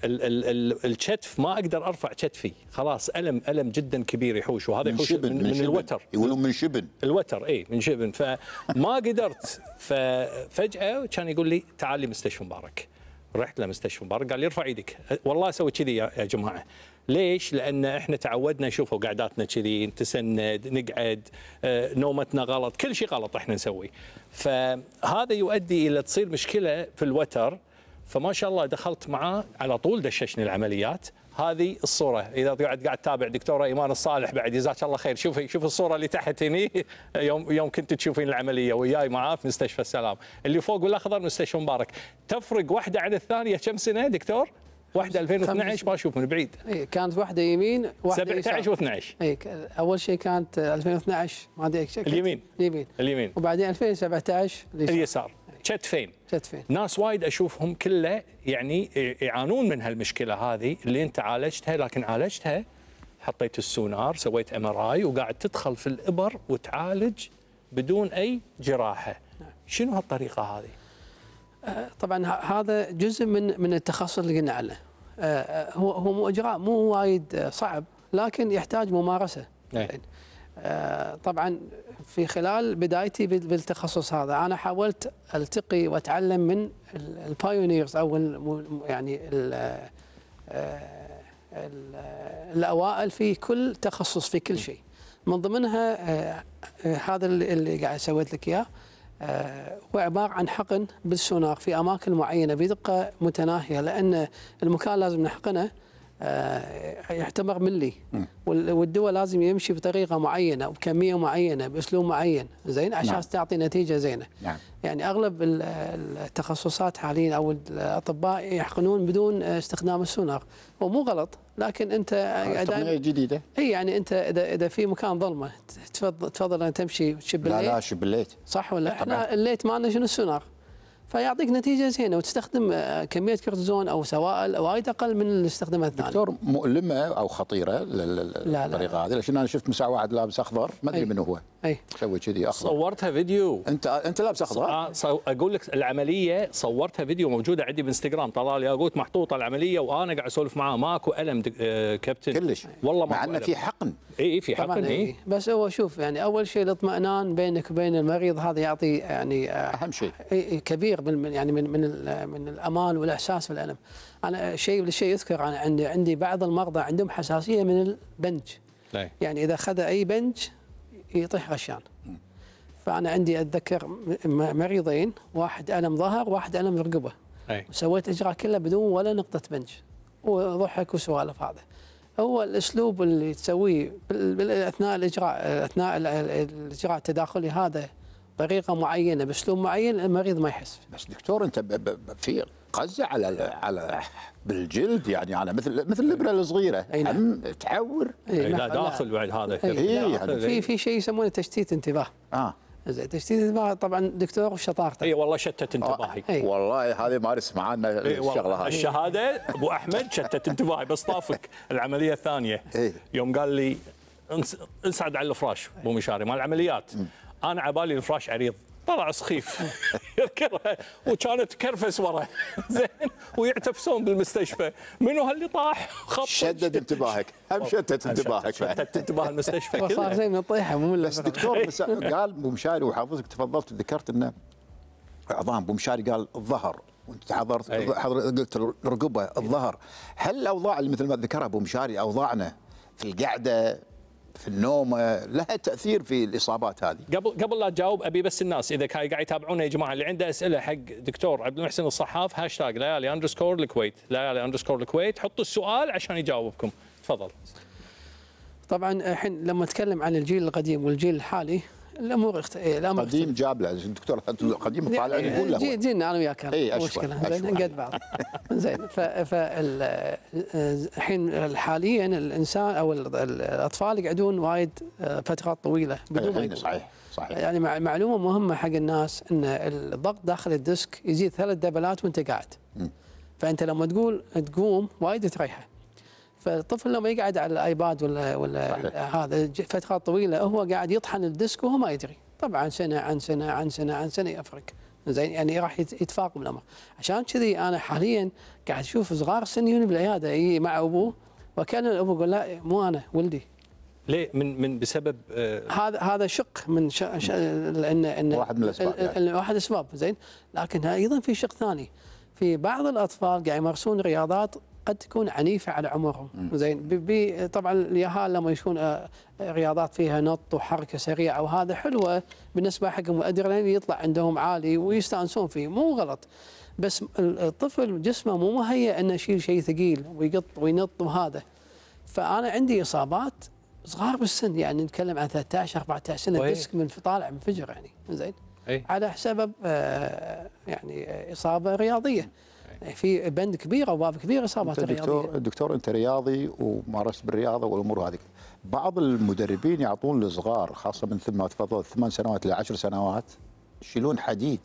الكتف ما أقدر أرفع كتفي، خلاص ألم جدا كبير يحوش، وهذا يحوش من الوتر. يقولون من شبن. الوتر من شبن، فما قدرت. ففجأة كان يقول لي تعال لي مستشفى مبارك. رحت لمستشفى مبارك قال لي ارفع ايدك. والله اسوي كذي يا جماعه. ليش؟ لان احنا تعودنا، شوفوا قعداتنا كذي، نتسند، نقعد، نومتنا غلط، كل شيء غلط احنا نسوي. فهذا يؤدي الى تصير مشكله في الوتر. فما شاء الله دخلت معاه على طول، دششني العمليات. هذه الصوره، اذا قاعد تتابع دكتوره ايمان الصالح بعد جزاك الله خير، شوفي الصوره اللي تحت هني يوم كنت تشوفين العمليه وياي معاه في مستشفى السلام. اللي فوق بالاخضر مستشفى مبارك. تفرق واحده عن الثانيه كم سنه دكتور؟ واحده 2012 ما اشوف من بعيد. كانت واحده يمين واحده 17 و12. اول شيء كانت 2012 ما ادري اليمين وبعدين 2017 اليسار. كتفين. ناس وايد اشوفهم كله يعني يعانون من هالمشكله هذه اللي انت عالجتها، لكن عالجتها حطيت السونار، سويت MRI، وقاعد تدخل في الابر وتعالج بدون اي جراحه. شنو هالطريقه هذه؟ طبعا هذا جزء من التخصص اللي قلنا عنه. هو مو اجراء مو وايد صعب، لكن يحتاج ممارسه. طبعا في خلال بدايتي بالتخصص هذا انا حاولت التقي واتعلم من البايونيرز او يعني الأوائل في كل تخصص في كل شيء. من ضمنها هذا اللي قاعد سويت لك إياه، هو عبارة عن حقن بالسونار في أماكن معينة بدقة متناهية، لأن المكان لازم نحقنه يعتبر ملي، والدواء لازم يمشي بطريقة معينة وبكمية معينة بأسلوب معين زين عشان تعطي نتيجة زينة. يعني أغلب التخصصات حاليا أو الأطباء يحقنون بدون استخدام السونار، ومو غلط، لكن أنت تقنية جديدة. اي يعني أنت إذا في مكان ظلمة تفضل أن تمشي تشب الليت. لا شب الليت صح ولا؟ احنا الليت مالنا شنو السونار، فيعطيك نتيجه زينه وتستخدم كميه كورتيزون او سوائل وايد اقل من الاستخدام الثاني. دكتور مؤلمه او خطيره الطريقه هذه؟ لان انا شفت مساء واحد لابس اخضر ما ادري من هو. اي سوي كذي اخضر. صورتها فيديو. انت لابس اخضر؟ اقول لك العمليه صورتها فيديو موجوده عندي بالانستغرام، طلال ياقوت محطوطه العمليه وانا قاعد اسولف معاه، ماكو الم كابتن كلش والله مع انه في حقن. اي في حقن. اي بس هو شوف يعني اول شيء الاطمئنان بينك وبين المريض هذا يعطي يعني اهم شيء كبير يعني من الامان والاحساس بالالم. انا شيء للشيء يذكر، انا عندي بعض المرضى عندهم حساسيه من البنج. يعني اذا اخذ اي بنج يطيح غشان. فانا عندي اتذكر مريضين، واحد الم ظهر واحد الم رقبه، وسويت اجراء كله بدون ولا نقطه بنج وضحك وسوالف. هذا هو الاسلوب اللي تسويه اثناء الاجراء التداخلي، هذا طريقه معينه باسلوب معين المريض ما يحس. بس دكتور انت في قزه على بالجلد، يعني على مثل الابره الصغيره تعور. لا داخل بعد هذا. يعني في شيء يسمونه تشتيت انتباه. زين تشتيت انتباه طبعا دكتور وشطارته. اي والله شتت انتباهي. والله هذه ما نسمع عنها الشغله هذه. الشهاده ابو احمد شتت انتباهي، بس طافك العمليه الثانيه. يوم قال لي انسعد على الفراش ابو مشاري مال العمليات، انا عبالي الفراش عريض طلع سخيف وكانت كرفس ورا زين ويعتفسون بالمستشفى. منو هاللي طاح؟ شدد انتباهك، هم شتت انتباهك. شتت انتباه المستشفى كله. صار زي من الطيحه مو بس دكتور قال ابو مشاري وحافظك تفضلت ذكرت انه عظام. ابو مشاري قال الظهر وانت حضرت قلت الرقبه الظهر. هل الاوضاع اللي مثل ما ذكرها ابو مشاري اوضاعنا في القعده في النوم لها تاثير في الاصابات هذه؟ قبل لا تجاوب ابي بس الناس اذا قاعد يتابعونا يا جماعه اللي عنده اسئله حق دكتور عبد المحسن الصحاف هاشتاج _الكويت _الكويت حطوا السؤال عشان يجاوبكم. تفضل. طبعا الحين لما اتكلم عن الجيل القديم والجيل الحالي الامور الامر قديم جاب له الدكتور قديم طالع يقول له جينا انا وياك مشكله نقد بعض زين. فالحين حاليا الانسان او الاطفال يقعدون وايد فترات طويله بدون ما صحيح يعني معلومه مهمه حق الناس ان الضغط داخل الديسك يزيد 3 دبلات وانت قاعد. فانت لما تقوم وايد تريحه. فالطفل لما يقعد على الايباد ولا هذا فترات طويله هو قاعد يطحن الديسك وهو ما يدري. طبعا سنه عن سنه عن سنه عن سنه يفرق. زين يعني راح يتفاقم الامر. عشان كذي انا حاليا قاعد اشوف صغار السن يجون بالعياده يجي مع ابوه وكان الابو يقول لا مو انا ولدي. ليه؟ من بسبب هذا شق من لان واحد من الاسباب يعني. واحد الاسباب. زين لكن ايضا في شق ثاني. في بعض الاطفال قاعد يمارسون رياضات قد تكون عنيفه على عمرهم. زين طبعا اليهال لما يشوفون رياضات فيها نط وحركه سريعه وهذا حلوه بالنسبه حقهم والادرينالين يطلع عندهم عالي ويستانسون فيه مو غلط. بس الطفل جسمه مو مهيئ انه يشيل شيء ثقيل ويقط وينط وهذا. فانا عندي اصابات صغار بالسن يعني نتكلم عن 13 14 سنه الديسك من طالع منفجر يعني زين على سبب يعني اصابه رياضيه. في بند كبير وباب كبير اصابات رياضيه. دكتور انت رياضي ومارست بالرياضه والامور هذه. بعض المدربين يعطون الصغار خاصه من ثم ما تفضل 8 سنوات ل 10 سنوات يشيلون حديد.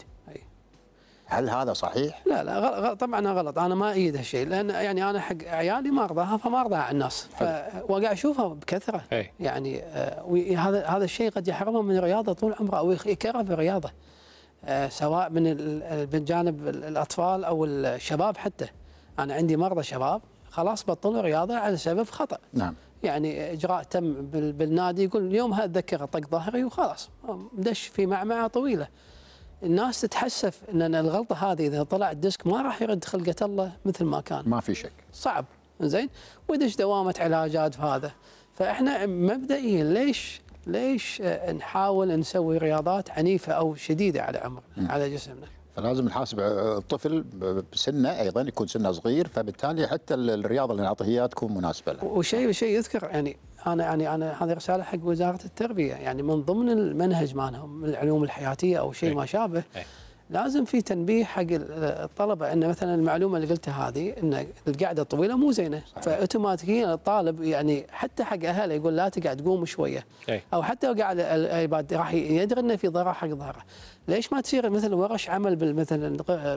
هل هذا صحيح؟ لا طبعا غلط. انا ما ايد هالشيء لان يعني انا حق عيالي ما ارضاها فما ارضاها على الناس. وقاعد اشوفها بكثره. يعني هذا الشيء قد يحرمهم من الرياضه طول عمره او يكره في الرياضه. سواء من جانب الاطفال او الشباب حتى. انا عندي مرضى شباب خلاص بطلوا رياضه على سبب خطا. نعم. يعني اجراء تم بالنادي يقول يومها اتذكر طق ظهري وخلاص دش في معمعه طويله. الناس تتحسف ان الغلطه هذه اذا طلع الديسك ما راح يرد خلقه الله مثل ما كان. ما في شك. صعب زين، ويدش دوامه علاجات في هذا. فاحنا مبدئيا ليش نحاول نسوي رياضات عنيفه او شديده على عمرنا على جسمنا؟ فلازم نحاسب الطفل بسنه ايضا، يكون سنه صغير، فبالتالي حتى الرياضه اللي نعطيها اياها تكون مناسبه له. وشيء يذكر يعني انا هذه رساله حق وزاره التربيه، يعني من ضمن المنهج مالهم من العلوم الحياتيه او شيء ما شابه، لازم في تنبيه حق الطلبه ان مثلا المعلومه اللي قلتها هذه ان القعده الطويله مو زينه، فاوتوماتيكيا الطالب يعني حتى حق اهله يقول لا تقعد قوم شويه، او حتى لو قاعد الايباد راح يدري انه في ضرر حق ظهره. ليش ما تصير مثل ورش عمل مثلا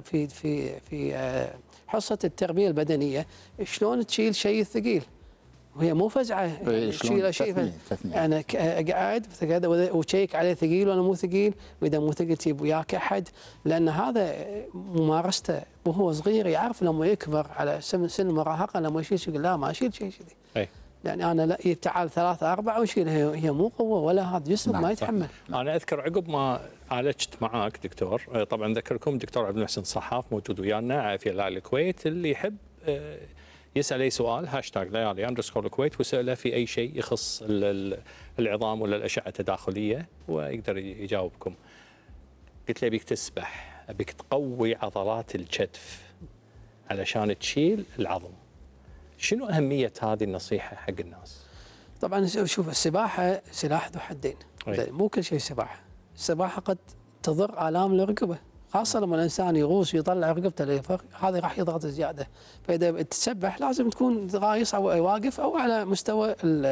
في حصه التربيه البدنيه شلون تشيل شيء ثقيل وهي مو فزعه، تشيل شيء يعني قاعد وتشيك عليه ثقيل ولا مو ثقيل، واذا مو ثقيل تجيب وياك احد، لان هذا ممارسته وهو صغير يعرف لما يكبر على سن المراهقه لما يشيل يقول لا ما اشيل شيء كذي. يعني انا لا تعال 3 4 وشيل، هي مو قوه ولا هذا جسمك ما يتحمل. انا اذكر عقب ما عالجت معاك دكتور، طبعا ذكركم دكتور عبد المحسن صحاف موجود ويانا عافيه الله الكويت، اللي يحب يسأل أي سؤال هاشتاج ليالي _الكويت وسأله في أي شيء يخص العظام ولا الأشعة التداخلية ويقدر يجاوبكم. قلت له أبيك تسبح، أبيك تقوي عضلات الكتف علشان تشيل العظم. شنو أهمية هذه النصيحة حق الناس؟ طبعا شوف، السباحة سلاح ذو حدين، مو كل شيء سباحة. السباحة قد تضر آلام الرقبة، خاصة لما الإنسان يغوص ويطلع رقبته للفوق، هذا راح يضغط زيادة. فإذا تسبح لازم تكون غايص أو واقف أو على مستوى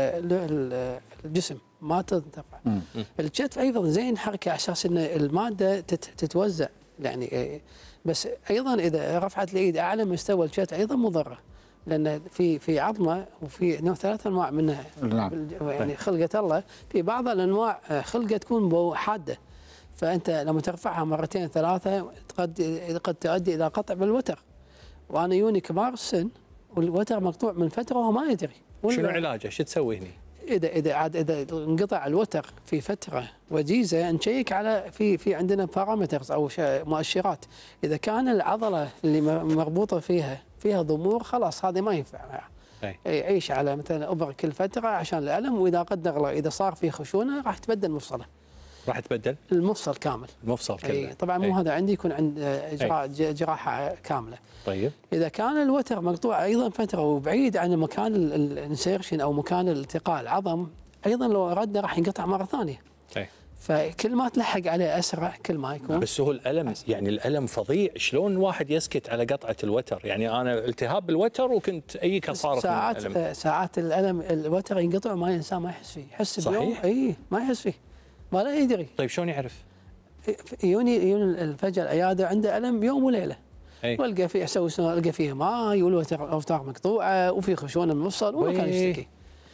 الجسم ما ترفع. الكتف أيضا زين حركة على أساس أن المادة تتوزع يعني، بس أيضا إذا رفعت الإيد أعلى مستوى الكتف أيضا مضرة، لأن في عظمة وفي 3 أنواع منها يعني خلقة الله، في بعض الأنواع خلقة تكون حادة، فأنت لما ترفعها 2 3 قد تؤدي إلى قطع بالوتر. وأنا يوني كبار السن والوتر مقطوع من فترة وهو ما يدري. شنو علاجه؟ شو تسوي هني؟ إذا انقطع الوتر في فترة وجيزة نشيك على في عندنا بارامترز أو مؤشرات، إذا كان العضلة اللي مربوطة فيها ضمور خلاص هذه ما ينفع معها. يعيش على مثلا إبر كل فترة عشان الألم، وإذا قدر الله إذا صار في خشونة راح تبدل مفصله. راح تبدل؟ المفصل كامل. المفصل كله. طبعا مو هذا عندي، يكون عند جراحة كاملة. طيب. إذا كان الوتر مقطوع أيضا فترة وبعيد عن مكان الانسيرشن أو مكان التقاء العظم، أيضا لو أردنا راح ينقطع مرة ثانية. فكل ما تلحق عليه أسرع كل ما يكون. بس هو الألم أسرع. يعني الألم فظيع، شلون واحد يسكت على قطعة الوتر؟ يعني أنا التهاب بالوتر وكنت أي كصارخ ساعات الألم الوتر ينقطع وما الإنسان ما يحس فيه، يحس بيوم ما يحس فيه ما لا يدري. طيب شلون يعرف؟ يوني الفجر العياده عنده الم يوم وليله، والقى فيه القى فيه ماي والأوتار مقطوعه وفي خشونه المفصل وما كان يشتكي.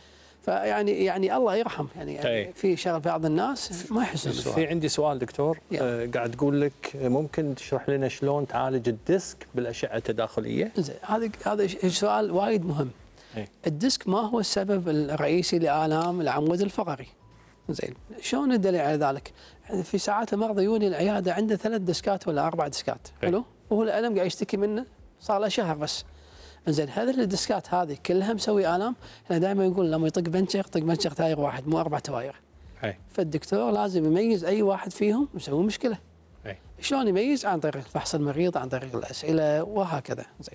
فيعني الله يرحم يعني في شغل بعض الناس ما يحسون بالسؤال. في عندي سؤال دكتور، قاعد تقول لك ممكن تشرح لنا شلون تعالج الديسك بالاشعه التداخليه؟ زين، هذا سؤال وايد مهم. الديسك ما هو السبب الرئيسي لآلام العمود الفقري. زين، شلون الدليل على ذلك؟ في ساعات المرضى يوني العياده عنده 3 ديسكات ولا 4 ديسكات، حلو؟ وهو الالم قاعد يشتكي منه صار له شهر بس. زين، هذه الديسكات هذه كلها مسوي الام، احنا دائما نقول لما يطق بنشر طق بنشر تاير واحد مو 4 تواير. فالدكتور لازم يميز اي واحد فيهم مسوي مشكله. شلون يميز؟ عن طريق فحص المريض، عن طريق الاسئله وهكذا. زين،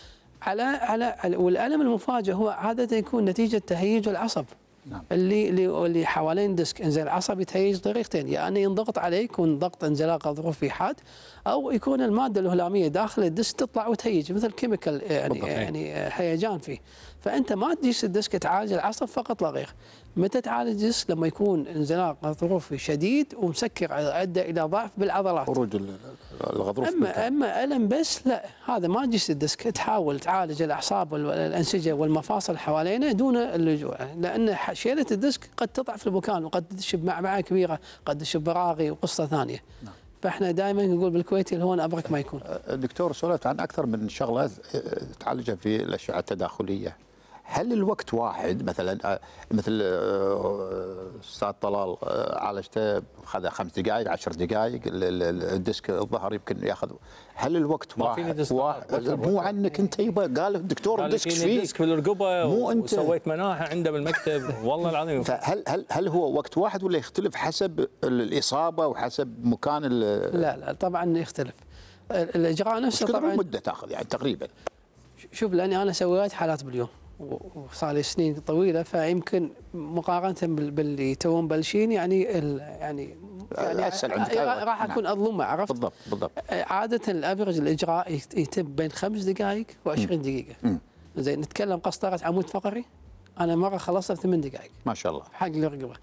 على والالم المفاجئ هو عاده يكون نتيجه تهيج العصب. نعم. اللي حوالين الديسك. انزين، العصب يتهيج طريقتين، يا انه ينضغط عليه يكون ضغط انزلاق غضروفي حاد، او يكون الماده الهلاميه داخل الديسك تطلع وتهيج مثل كيميكال يعني هيجان فيه. فانت ما تجيس الديسك تعالج العصب فقط لا غير. متى تعالج الديسك؟ لما يكون انزلاق غضروفي شديد ومسكر ادى الى ضعف بالعضلات، خروج الغضروف. اما الم بس لا، هذا ما تجيس الديسك. تحاول تعالج الاعصاب والانسجه والمفاصل حوالينا دون اللجوء، لان شيله الديسك قد تضعف المكان وقد تدش بمعمعه كبيره، قد تدش براغي وقصه ثانيه. نعم. فاحنا دائما نقول بالكويتي الهون ابرك ما يكون. دكتور، سولفت عن اكثر من شغله تعالجها في الاشعه التداخليه. هل الوقت واحد مثلا مثل استاذ طلال عالجته خذ 5 دقائق 10 دقائق الديسك الظهر يمكن ياخذ، هل الوقت واحد مو عنك انت يبا قال الدكتور الديسك فيه ديسك في الرقبه مو انت وسويت مناحه عنده بالمكتب والله العظيم. فهل هو وقت واحد ولا يختلف حسب الاصابه وحسب مكان لا طبعا يختلف الاجراء نفسه. طبعا مده تاخذ يعني تقريبا؟ شوف لاني انا اسوي وايد حالات باليوم وصار لي سنين طويله، فيمكن مقارنه باللي توهم بلشين يعني اسهل عندك راح اكون اظلمه. عرفت؟ بالضبط. عاده الافرج الاجراء يتم بين 5 دقائق و20 دقيقه. زين نتكلم قسطره عمود فقري انا مره خلصتها في 8 دقائق ما شاء الله حق الرقبه.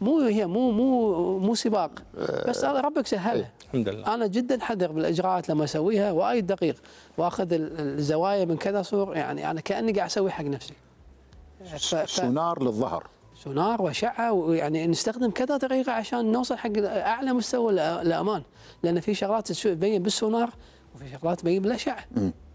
مو سباق، بس هذا ربك سهلها. الحمد لله. انا جدا حذر بالاجراءات لما اسويها وايد دقيق واخذ الزوايا من كذا صور، يعني انا كاني قاعد اسوي حق نفسي. سونار للظهر، سونار واشعه، ويعني نستخدم كذا طريقه عشان نوصل حق اعلى مستوى الامان، لان في شغلات تبين بالسونار وفي شغلات تبين بالاشعه.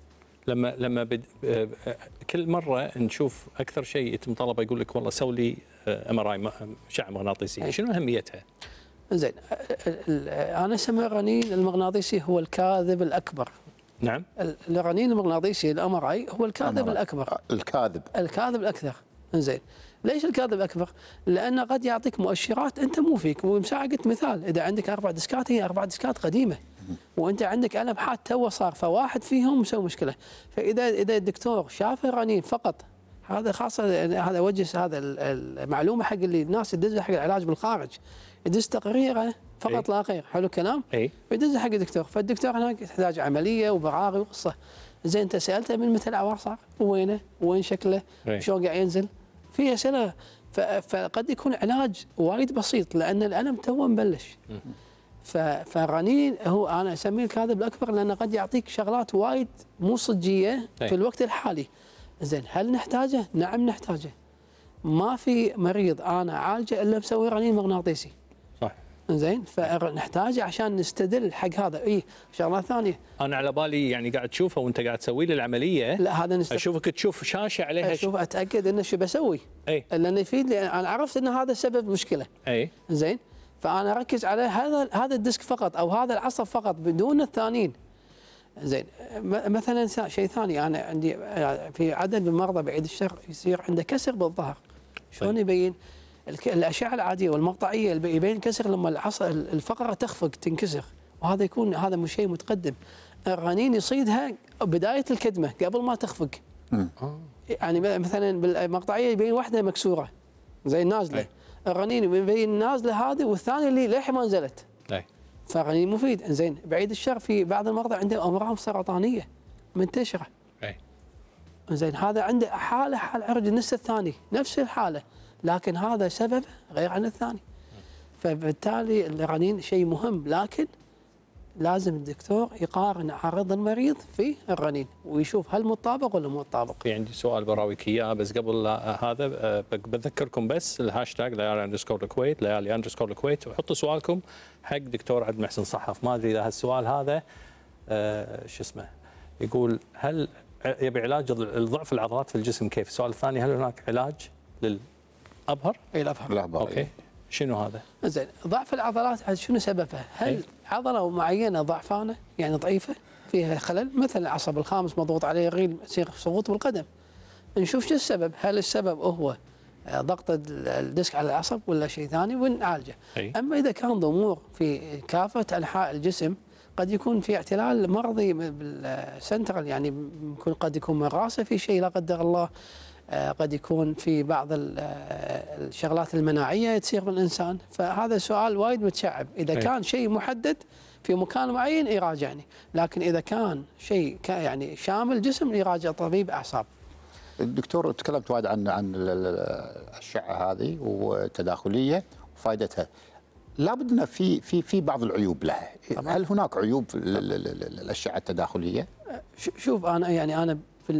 لما كل مره نشوف اكثر شيء يتم طلبه يقول لك والله سوي لي MRI اشعه مغناطيسيه، شنو اهميتها؟ زين انا اسمي الرنين المغناطيسي هو الكاذب الاكبر. نعم. الرنين المغناطيسي الMRI هو الكاذب الاكبر. الكاذب الاكثر. زين ليش الكاذب الاكبر؟ لانه قد يعطيك مؤشرات انت مو فيك، ومساعة قلت مثال اذا عندك 4 ديسكات هي 4 ديسكات قديمه وانت عندك الم حاد تو صار، فواحد فيهم مسوي مشكله. فاذا الدكتور شاف الرنين فقط، هذا خاصه هذا وجه هذا المعلومه حق اللي الناس تدز حق العلاج بالخارج، يدز تقريره فقط لا غير. حلو الكلام؟ ويدز حق الدكتور، فالدكتور هناك يحتاج عمليه وبراغي وقصه. زين انت سالته من متى العوار صار؟ وينه؟ وين شكله؟ شلون قاعد ينزل؟ في اسئله. فقد يكون علاج وايد بسيط لان الالم تو مبلش. فالرنين هو انا اسميه الكاذب الاكبر لانه قد يعطيك شغلات وايد مو صجيه في الوقت الحالي. زين هل نحتاجه؟ نعم نحتاجه. ما في مريض انا اعالجه الا مسوي رنين مغناطيسي. صح. زين فنحتاجه عشان نستدل حق هذا. شغله ثانيه انا على بالي يعني قاعد تشوفه وانت قاعد تسوي لي العمليه. لا هذا اشوفك تشوف شاشه عليها اشوف اتاكد انه شو بسوي. لان يفيد لي انا عرفت ان هذا سبب مشكله. زين فانا اركز على هذا الديسك فقط او هذا العصب فقط بدون الثانيين. زين مثلا شيء ثاني انا عندي في عدد من المرضى بعيد الشر يصير عنده كسر بالظهر. شلون يبين؟ الاشعه العاديه والمقطعيه يبين كسر لما الفقره تخفق تنكسر، وهذا يكون هذا شيء متقدم. الرنين يصيدها بدايه الكدمه قبل ما تخفق. يعني مثلا بالمقطعيه يبين واحده مكسوره زي النازله. الرنين يبين النازله هذه والثانيه اللي للحين ما نزلت. فالرنين مفيد. زين بعيد الشر في بعض المرضى عندهم امراض سرطانيه منتشره. زين هذا عنده حاله حال عرج النصف الثاني نفس الحاله، لكن هذا سبب غير عن الثاني. فبالتالي الرنين شيء مهم، لكن لازم الدكتور يقارن عرض المريض في الرنين ويشوف هل مطابق ولا مو مطابق. في عندي سؤال براويك اياه بس قبل هذا بذكركم بس الهاشتاج ليالي_الكويت ليالي_الكويت، وحطوا سؤالكم حق دكتور عبد المحسن صحف. ما ادري اذا هالسؤال هذا شو اسمه يقول هل يبي علاج لضعف العضلات في الجسم كيف؟ السؤال الثاني هل هناك علاج للابهر؟ اي الابهر. اوكي شنو هذا؟ زين ضعف العضلات شنو سببها؟ هل عضله معينه ضعفانه يعني ضعيفه فيها خلل، مثل العصب الخامس مضغوط عليه الريل يصير سقوط بالقدم. نشوف شو السبب، هل السبب هو ضغط الديسك على العصب ولا شيء ثاني ونعالجه. اما اذا كان ضمور في كافه انحاء الجسم قد يكون في اعتلال مرضي بالسنترال، يعني قد يكون من راسه في شيء لا قدر الله، قد يكون في بعض الشغلات المناعيه تصير بالانسان. فهذا سؤال وايد متشعب. اذا كان شيء محدد في مكان معين يراجعني، لكن اذا كان شيء يعني شامل جسم يراجع طبيب اعصاب. الدكتور تكلمت وايد عن الاشعه هذه والتداخليه وفائدتها. لابد ان في بعض العيوب لها. هل هناك عيوب للاشعه التداخليه؟ شوف انا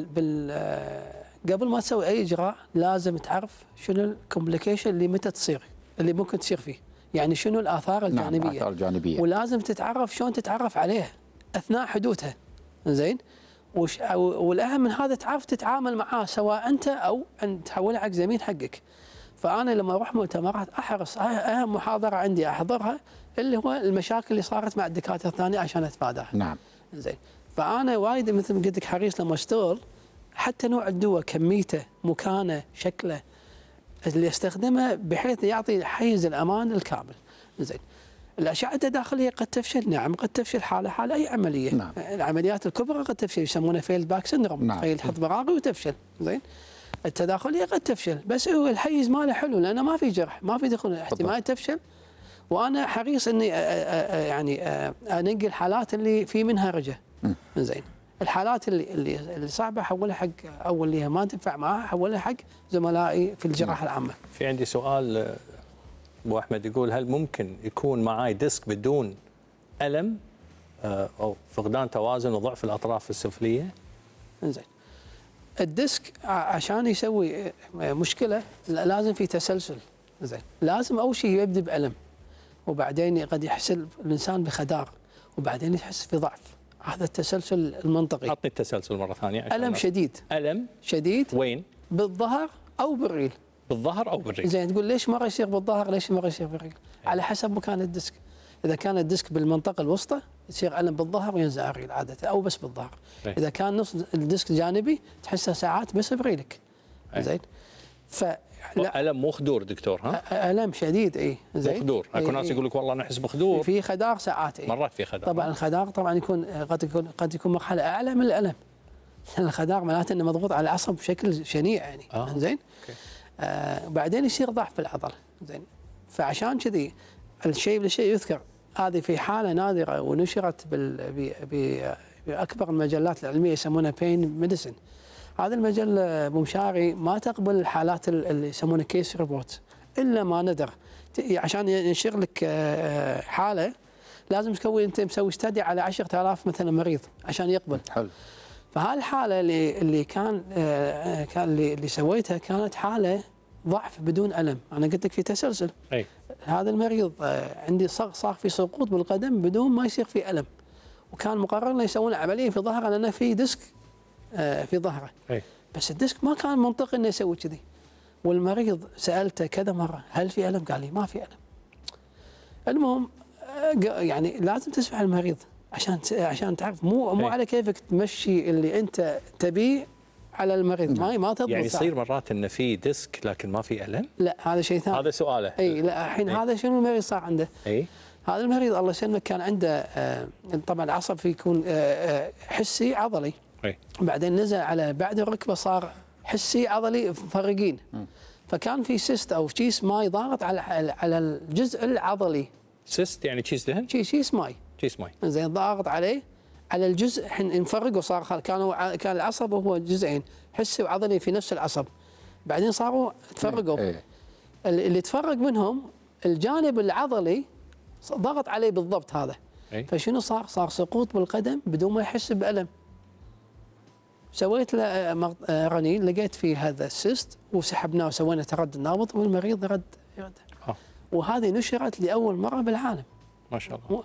قبل ما تسوي اي اجراء لازم تعرف شنو الكومبليكيشن اللي متى تصير، اللي ممكن تصير فيه، يعني شنو الاثار الجانبيه. الاثار الجانبيه. ولازم تتعرف شلون تتعرف عليها اثناء حدوثها. زين والاهم من هذا تعرف تتعامل معاه سواء انت او ان تحوله حق زميل حقك. فانا لما اروح مؤتمرات احرص اهم محاضره عندي احضرها اللي هو المشاكل اللي صارت مع الدكاتره الثانيه عشان اتفاداها. نعم. زين. فانا وايد مثل ما قلت لك حريص لما اشتغل حتى نوع الدواء كميته مكانه شكله اللي استخدمه بحيث يعطي حيز الامان الكامل. زين. الاشعه التداخليه قد تفشل، نعم قد تفشل حال اي عمليه. نعم. العمليات الكبرى قد تفشل، يسمونها فيلد باك سندروم، نعم. تخيل تحط براغي وتفشل. زين. التداخليه قد تفشل بس هو الحيز ماله حلو لانه ما في جرح، ما في دخول، احتمال تفشل. وانا حريص اني يعني انقي الحالات اللي في منها رجه. زين. الحالات اللي صعبه احولها حق او اللي ما تنفع معها احولها حق زملائي في الجراحه العامه. في عندي سؤال ابو احمد يقول هل ممكن يكون معاي ديسك بدون الم او فقدان توازن وضعف الاطراف السفليه؟ زين. الديسك عشان يسوي مشكله لازم في تسلسل. زين. لازم اول شيء يبدا بالم وبعدين قد يحس الانسان بخدار وبعدين يحس في ضعف. هذا التسلسل المنطقي. اعطني التسلسل مره ثانيه. الم شديد. الم شديد. وين؟ بالظهر او بالريل. بالظهر او بالريل. زين. تقول ليش مره يصير بالظهر ليش مره يصير بالريل؟ على حسب مكان الديسك. اذا كان الديسك بالمنطقه الوسطى يصير الم بالظهر وينزل على الريل عاده او بس بالظهر. اذا كان نص الديسك جانبي تحسه ساعات بس بريلك. زين. الم مو خدور دكتور ها؟ الم شديد اي. زين. مو خدور، اكو ناس يقول لك والله نحس بخدور. في خدار ساعات. مرات في خدار. طبعا الخدار طبعا يكون قد يكون مرحله اعلى من الالم. الخدار معناته انه مضغوط على العصب بشكل شنيع يعني. زين. بعدين يصير ضعف في العضله. زين. فعشان كذي الشيء بالشيء يذكر. هذه في حاله نادره ونشرت باكبر المجلات العلميه يسمونها بين ميديسن. هذا المجله ابو مشاري ما تقبل الحالات اللي يسمونها كيس ريبورت الا ما ندر. عشان ينشر لك حاله لازم تسوي انت مسوي استدي على 10,000 مثلا مريض عشان يقبل. حلو. فهالحاله اللي كان اللي سويتها كانت حاله ضعف بدون الم. انا قلت لك في تسلسل. اي. هذا المريض عندي صار في سقوط بالقدم بدون ما يصير في الم. وكان مقرر انه يسوون عمليه في ظهره لانه في ديسك في ظهره. بس الديسك ما كان منطقي انه يسوي كذي. والمريض سالته كذا مره هل في الم؟ قال لي ما في الم. المهم يعني لازم تسمع المريض عشان تعرف مو على كيفك تمشي اللي انت تبيه على المريض. ما تضبط. يعني يصير مرات انه في ديسك لكن ما في الم؟ لا هذا شيء ثاني. هذا سؤاله. اي لا الحين هذا شنو المريض صار عنده؟ اي. هذا المريض الله يسلمك كان عنده طبعا العصب في يكون حسي عضلي. بعدين نزل على بعد الركبه صار حسي عضلي مفرقين. فكان في سيست او كيس ماي ضاغط على الجزء العضلي. سيست يعني كيس دهن؟ كيس ماي. كيس ماي. زين. ضاغط عليه على الجزء الحين انفرقوا صار كان العصب هو جزئين حسي وعضلي في نفس العصب. بعدين صاروا تفرقوا. اللي تفرق منهم الجانب العضلي ضغط عليه بالضبط هذا. فشنو صار سقوط بالقدم بدون ما يحس بألم. سويت له رنين لقيت فيه هذا السيست وسحبناه وسوينا تردد نابض والمريض رد. وهذه نشرت لاول مره بالعالم. ما شاء الله.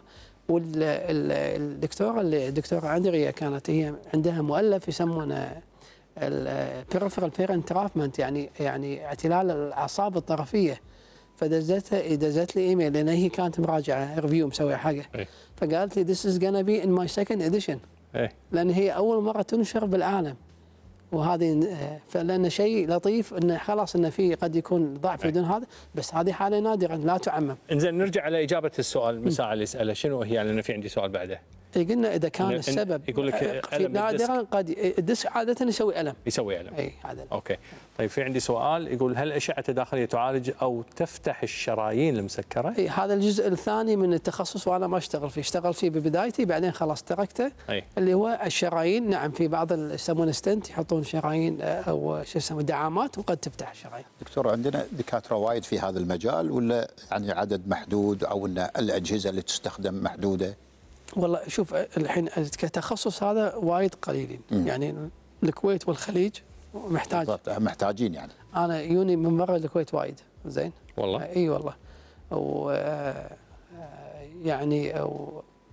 الدكتوره اندريا كانت هي عندها مؤلف يسمونه البيريفرال بير انترافمنت يعني اعتلال الاعصاب الطرفيه. فدزت لي ايميل لان هي كانت مراجعه ريفيو مسويه حاجه. فقالت لي this is gonna be in my second edition. لان هي اول مره تنشر بالعالم. وهذه فلان شيء لطيف انه خلاص انه في قد يكون ضعف بدون هذا بس هذه حاله نادره لا تعمم. انزين نرجع على اجابه السؤال المساعد اللي يساله شنو هي لان في عندي سؤال بعده. قلنا اذا كان السبب يقول لك نادرا قد الديسك عاده يسوي الم. يسوي الم. اي عاده. اوكي. طيب في عندي سؤال يقول هل الاشعه التداخليه تعالج او تفتح الشرايين المسكره؟ اي هذا الجزء الثاني من التخصص وانا ما اشتغل فيه، اشتغل فيه ببدايتي بعدين خلاص تركته. اللي هو الشرايين. نعم في بعض يسمونه ستنت يحطون شرايين او شو يسمونه دعامات وقد تفتح الشرايين. دكتور عندنا دكاتره وايد في هذا المجال ولا يعني عدد محدود او ان الاجهزه اللي تستخدم محدوده؟ والله شوف الحين كتخصص هذا وايد قليلين. يعني الكويت والخليج محتاجين يعني. انا يوني من برا الكويت وايد. زين. والله. اي والله. يعني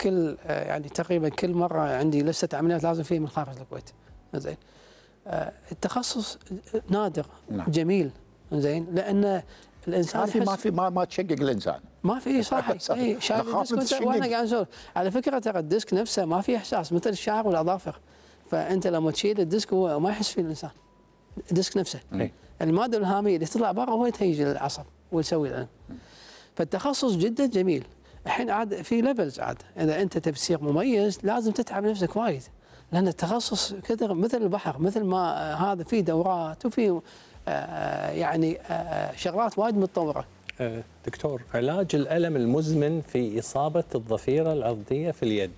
كل يعني تقريبا كل مره عندي لسته عمليات لازم فيها من خارج الكويت. زين. التخصص نادر. نعم. جميل. زين، لان الانسان ما تشقق الانسان. ما في صح. اي شايل الديسك وانا قاعد اسولف. على فكره ترى الديسك نفسه ما في احساس مثل الشعر والاظافر. فانت لما تشيل الديسك هو ما يحس فيه الانسان. الديسك نفسه. الماده الهاميه اللي تطلع برا هو تهيج العصب ويسوي الالم. فالتخصص جدا جميل. الحين عاد في ليفلز عاد، اذا انت تبي تصير مميز لازم تتعب نفسك وايد. لان التخصص كثر مثل البحر، مثل ما هذا في دورات وفي يعني شغلات وايد متطوره. دكتور، علاج الالم المزمن في اصابه الضفيره العضديه في اليد.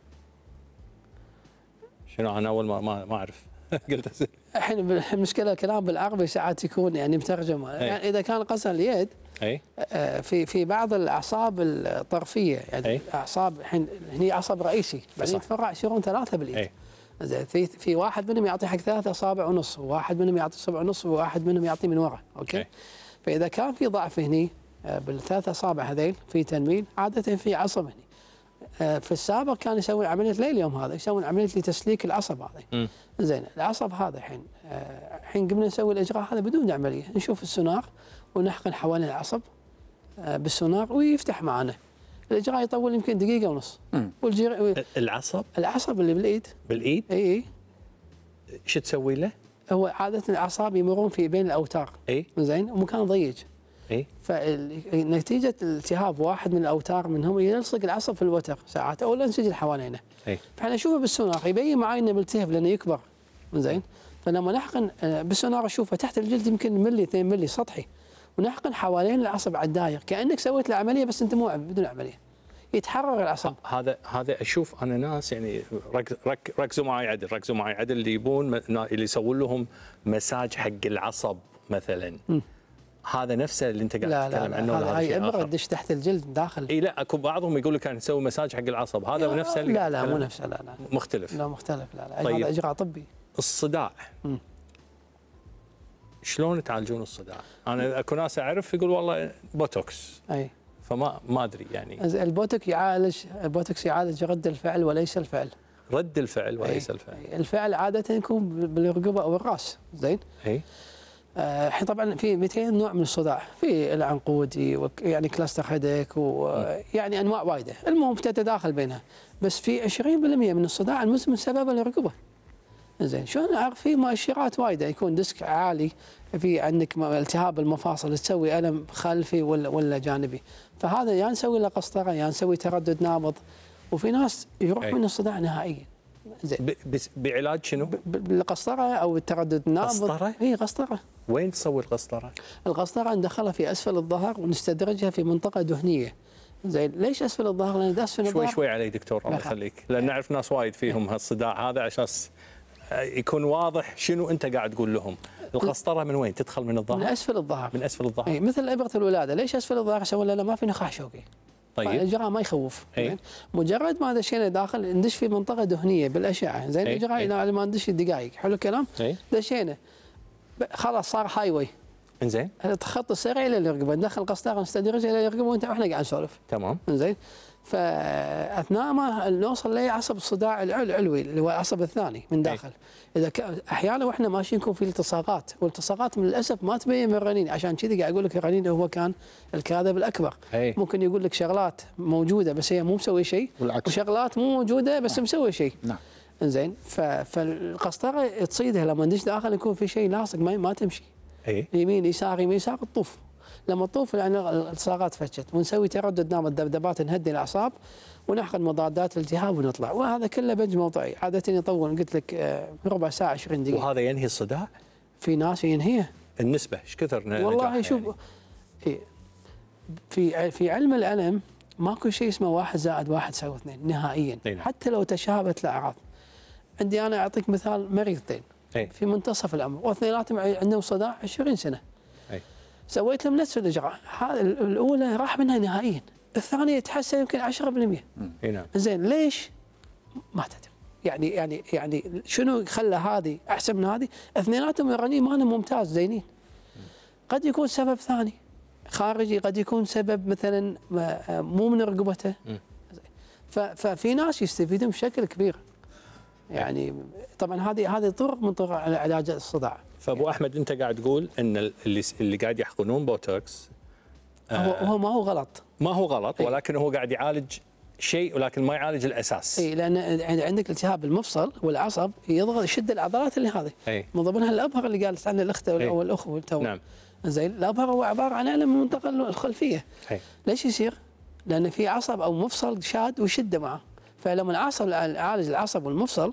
شنو انا اول ما اعرف قلت الحين المشكله الكلام بالعربي ساعات يكون يعني مترجم. يعني اذا كان قصر اليد في بعض الاعصاب الطرفيه، يعني اعصاب الحين هني عصب رئيسي بعدين يتفرع يصيرون 3 باليد. زين، في واحد منهم يعطي حق 3 أصابع ونص، وواحد منهم يعطي 7 ونص، وواحد منهم يعطي من ورا. اوكي. فاذا كان في ضعف هني بالثلاث اصابع هذيل في تنميل، عاده في عصب هني. في السابق كان يسوي عمليه لليوم هذا، يسوون عمليه لتسليك العصب هذا. زين، العصب هذا الحين قمنا نسوي الاجراء هذا بدون عمليه، نشوف السونار ونحقن حوالين العصب بالسونار ويفتح معنا. الاجراء يطول يمكن دقيقه ونص. العصب اللي بالايد. اي ايش تسوي له؟ هو عاده الاعصاب يمرون في بين الاوتار. زين، ومكان ضيق. فنتيجه الالتهاب واحد من الاوتار منهم يلصق العصب في الوتر ساعات او الانسجه حوالينه. فاحنا نشوفه بالسونار يبين معي انه ملتهب لانه يكبر. زين، فلما نحقن بالسونار اشوفه تحت الجلد يمكن ملي 2 ملي سطحي، ونحقن حوالين العصب على الداير كانك سويت له عمليه بس انت مو بدون عمليه. يتحرر العصب. هذا اشوف انا ناس يعني ركزوا معي عدل اللي يبون اللي يسوون لهم مساج حق العصب مثلا. هذا نفسه اللي انت قاعد تتكلم عنه. لا هاي ابره تدش تحت الجلد داخل. اي لا، اكو بعضهم يقول لك نسوي مساج حق العصب، هذا نفسه اللي لا مو نفسه. لا مختلف. لا مختلف. لا طيب. هذا اجراء طبي. الصداع شلون تعالجون الصداع؟ انا اكو ناس اعرف يقول والله بوتوكس. فما ادري يعني. البوتوكس يعالج رد الفعل وليس الفعل. رد الفعل وليس الفعل. الفعل عاده يكون بالرقبه او الراس. زين. الحين طبعا في 200 نوع من الصداع، في العنقودي يعني كلاستر هيديك ويعني انواع وايده، المهم تتداخل بينها، بس في 20% من الصداع المزمن سببه الرقبه. زين، شلون اعرف؟ في مؤشرات وايده، يكون ديسك عالي، في عندك التهاب المفاصل تسوي الم خلفي ولا جانبي، فهذا يا نسوي له قسطره يا نسوي تردد نابض، وفي ناس يروح من الصداع نهائيا. زين، بعلاج شنو؟ بالقسطره او التردد النابض. قسطره؟ اي قسطره. وين تسوي القسطره؟ القسطره ندخلها في اسفل الظهر ونستدرجها في منطقه دهنيه. زين، ليش اسفل الظهر؟ لان اسفل الظهر شوي علي دكتور الله يخليك، لان نعرف ناس وايد فيهم هالصداع هذا، عشان يكون واضح شنو انت قاعد تقول لهم. القسطره من وين تدخل؟ من الظهر؟ من اسفل الظهر. من اسفل الظهر. اي مثل ابره الولاده، ليش اسفل الظهر؟ عشان ولا ما في نخاع شوكي. طيب الاجراء ما يخوف. مجرد ما دشينا داخل ندش في منطقه دهنيه بالاشعه. زين، الاجراء الى ما ندش دقائق. حلو الكلام؟ دشينا خلاص صار هاي واي. انزين، الخط السريع الى الرقبه، ندخل قسطره نستدرجها الى الرقبه واحنا قاعد نسولف. تمام. انزين، فاثناء ما نوصل لعصب الصداع العلوي اللي هو العصب الثاني من داخل. اذا احيانا واحنا ماشيين يكون في التصاقات، والالتصاقات من الاسف ما تبين من الرنين، عشان كذي قاعد اقول لك الرنين هو كان الكاذب الاكبر. ممكن يقول لك شغلات موجوده بس هي مو مسوي شيء، وشغلات مو موجوده بس مسوي شيء. نعم. زين، فالقسطره تصيدها لما ندش داخل يكون في شيء لاصق ما تمشي. يمين يسار يمين يسار تطوف. لما تطوف يعني الالتصاقات فتشت، ونسوي تردد نابض دبدبات نهدي الاعصاب ونحقن مضادات الالتهاب ونطلع، وهذا كله بنج موضعي، عاده يطول قلت لك ربع ساعه 20 دقيقه. وهذا ينهي الصداع؟ في ناس ينهيه. النسبه ايش كثر؟ والله شوف يعني. في علم الالم ماكو شيء اسمه 1 زائد 1 يساوي 2 نهائيا. حتى لو تشابهت الاعراض. عندي انا اعطيك مثال مريضتين في منتصف العمر واثنيناتهم عندهم صداع 20 سنه. سويت لهم نفس الاجراء، هذا الاولى راح منها نهائيا، الثانيه تحسن يمكن 10%. نعم. زين، ليش؟ ما تدري. يعني شنو خلى هذه احسن من هذه؟ اثنيناتهم الرنين مالهم ممتاز زينين. قد يكون سبب ثاني خارجي، قد يكون سبب مثلا مو من رقبته. ففي ناس يستفيدون بشكل كبير. يعني طبعا هذه طرق من طرق علاج الصداع. فابو احمد انت قاعد تقول ان اللي قاعد يحقنون بوتوكس هو ما هو غلط. ما هو غلط، ولكن هو قاعد يعالج شيء ولكن ما يعالج الاساس. اي لان عندك التهاب المفصل والعصب يضغط يشد العضلات اللي هذه. من ضمنها الابهر اللي قالت عنه الاخت او الاخو تو. نعم. زين الابهر هو عباره عن الم من المنطقه الخلفيه. ليش يصير؟ لان في عصب او مفصل شاد ويشده معه. فلما العصب يعالج العصب والمفصل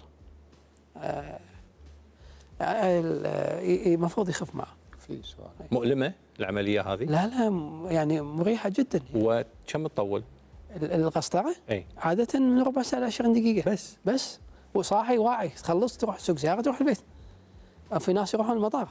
المفروض يخف معه. في سؤال مؤلمه العمليه هذه؟ لا يعني مريحه جدا. وكم تطول؟ القسطره؟ عاده من ربع ساعه ل 20 دقيقه. بس وصاحي واعي، تخلص تروح سوق سياره تروح البيت. في ناس يروحون المطار.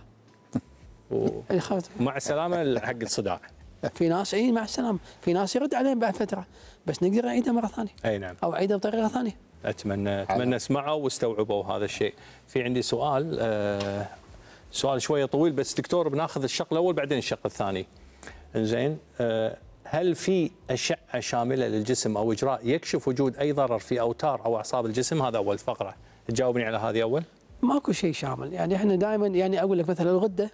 مع السلامه حق الصداع. في ناس مع السلامه، في ناس يرد عليهم بعد فتره، بس نقدر نعيدها مره ثانيه. اي نعم. او عيدها بطريقه ثانيه. اتمنى سمعوا واستوعبوا هذا الشيء. في عندي سؤال سؤال شويه طويل، بس دكتور بناخذ الشق الاول بعدين الشق الثاني. انزين هل في اشعه شامله للجسم او اجراء يكشف وجود اي ضرر في اوتار او اعصاب الجسم؟ هذا اول فقره، تجاوبني على هذه اول. ماكو شيء شامل، يعني احنا دائما يعني اقول لك مثلا الغده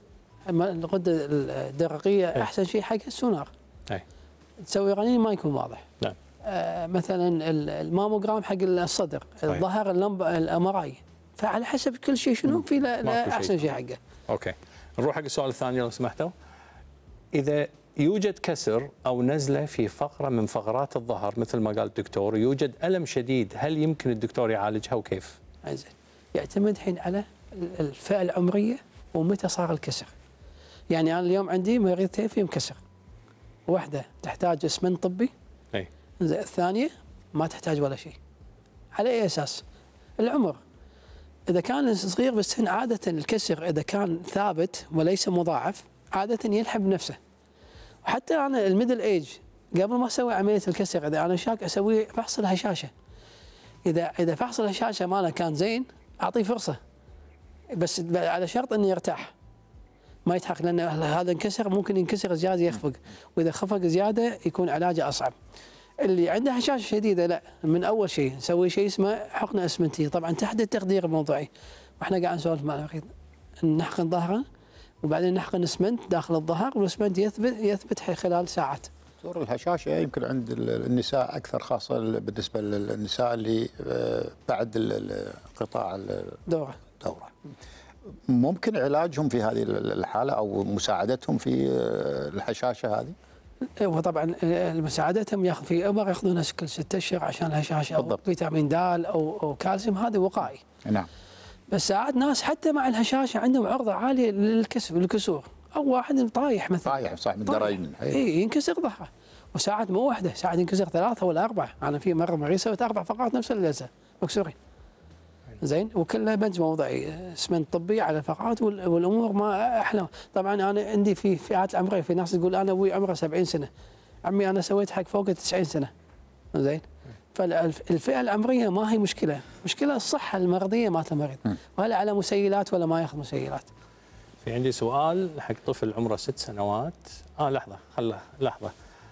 الدرقيه احسن شيء حقها السونار. تسوي رنين ما يكون واضح. نعم. مثلا الماموجرام حق الصدر، الظهر الامراي، فعلى حسب كل شيء شنو في احسن شيء حقه. اوكي، نروح حق السؤال الثاني لو سمحتوا. اذا يوجد كسر او نزله في فقره من فقرات الظهر مثل ما قال الدكتور، يوجد الم شديد، هل يمكن الدكتور يعالجها وكيف؟ زين، يعتمد الحين على الفئه العمريه ومتى صار الكسر. يعني انا اليوم عندي مريضتين فيهم كسر، واحده تحتاج اسمنت طبي، زين الثانيه ما تحتاج ولا شيء. على اي اساس؟ العمر. اذا كان صغير بالسن عاده الكسر اذا كان ثابت وليس مضاعف عاده يلحم نفسه. وحتى انا الميدل ايج قبل ما اسوي عمليه الكسر اذا انا شاك اسوي فحص الهشاشه. اذا فحص الهشاشه ماله كان زين اعطيه فرصه، بس على شرط انه يرتاح ما يتحرك، لان هذا انكسر ممكن ينكسر زياده يخفق، واذا خفق زياده يكون علاجه اصعب. اللي عنده هشاشه شديده لا، من اول شيء نسوي شيء اسمه حقنه اسمنتيه، طبعا تحت التقدير الموضوعي، واحنا قاعد نسولف مع المريض نحقن ظهره وبعدين نحقن اسمنت داخل الظهر، والاسمنت يثبت خلال ساعات. دكتور الهشاشه يمكن عند النساء اكثر، خاصه بالنسبه للنساء اللي بعد قطاع الدوره. ممكن علاجهم في هذه الحاله او مساعدتهم في الهشاشه هذه؟ وطبعا مساعدتهم ياخذ في ابر ياخذونها كل 6 اشهر عشان الهشاشه او فيتامين د او كالسيوم، هذا وقائي. نعم. بس ساعات ناس حتى مع الهشاشه عندهم عرضه عاليه للكسور، او واحد طايح مثلا طايح صح من الدرايم ينكسر ظهره، وساعات مو واحده، ساعات ينكسر 3 ولا 4. انا في مره مريض سويت 4 فقرات نفس الجلسه مكسورين. زين، وكلها بنج موضعي اسمنت طبي على الفقرات والامور ما احلى. طبعا انا عندي في فئات العمريه، في ناس تقول انا ابوي عمره 70 سنه، عمي انا سويت حق فوق 90 سنه. زين، فالفئه العمريه ما هي مشكله، مشكله الصحه المرضيه مالت المريض، ولا على مسيلات ولا ما ياخذ مسيلات. في عندي سؤال حق طفل عمره 6 سنوات. لحظه.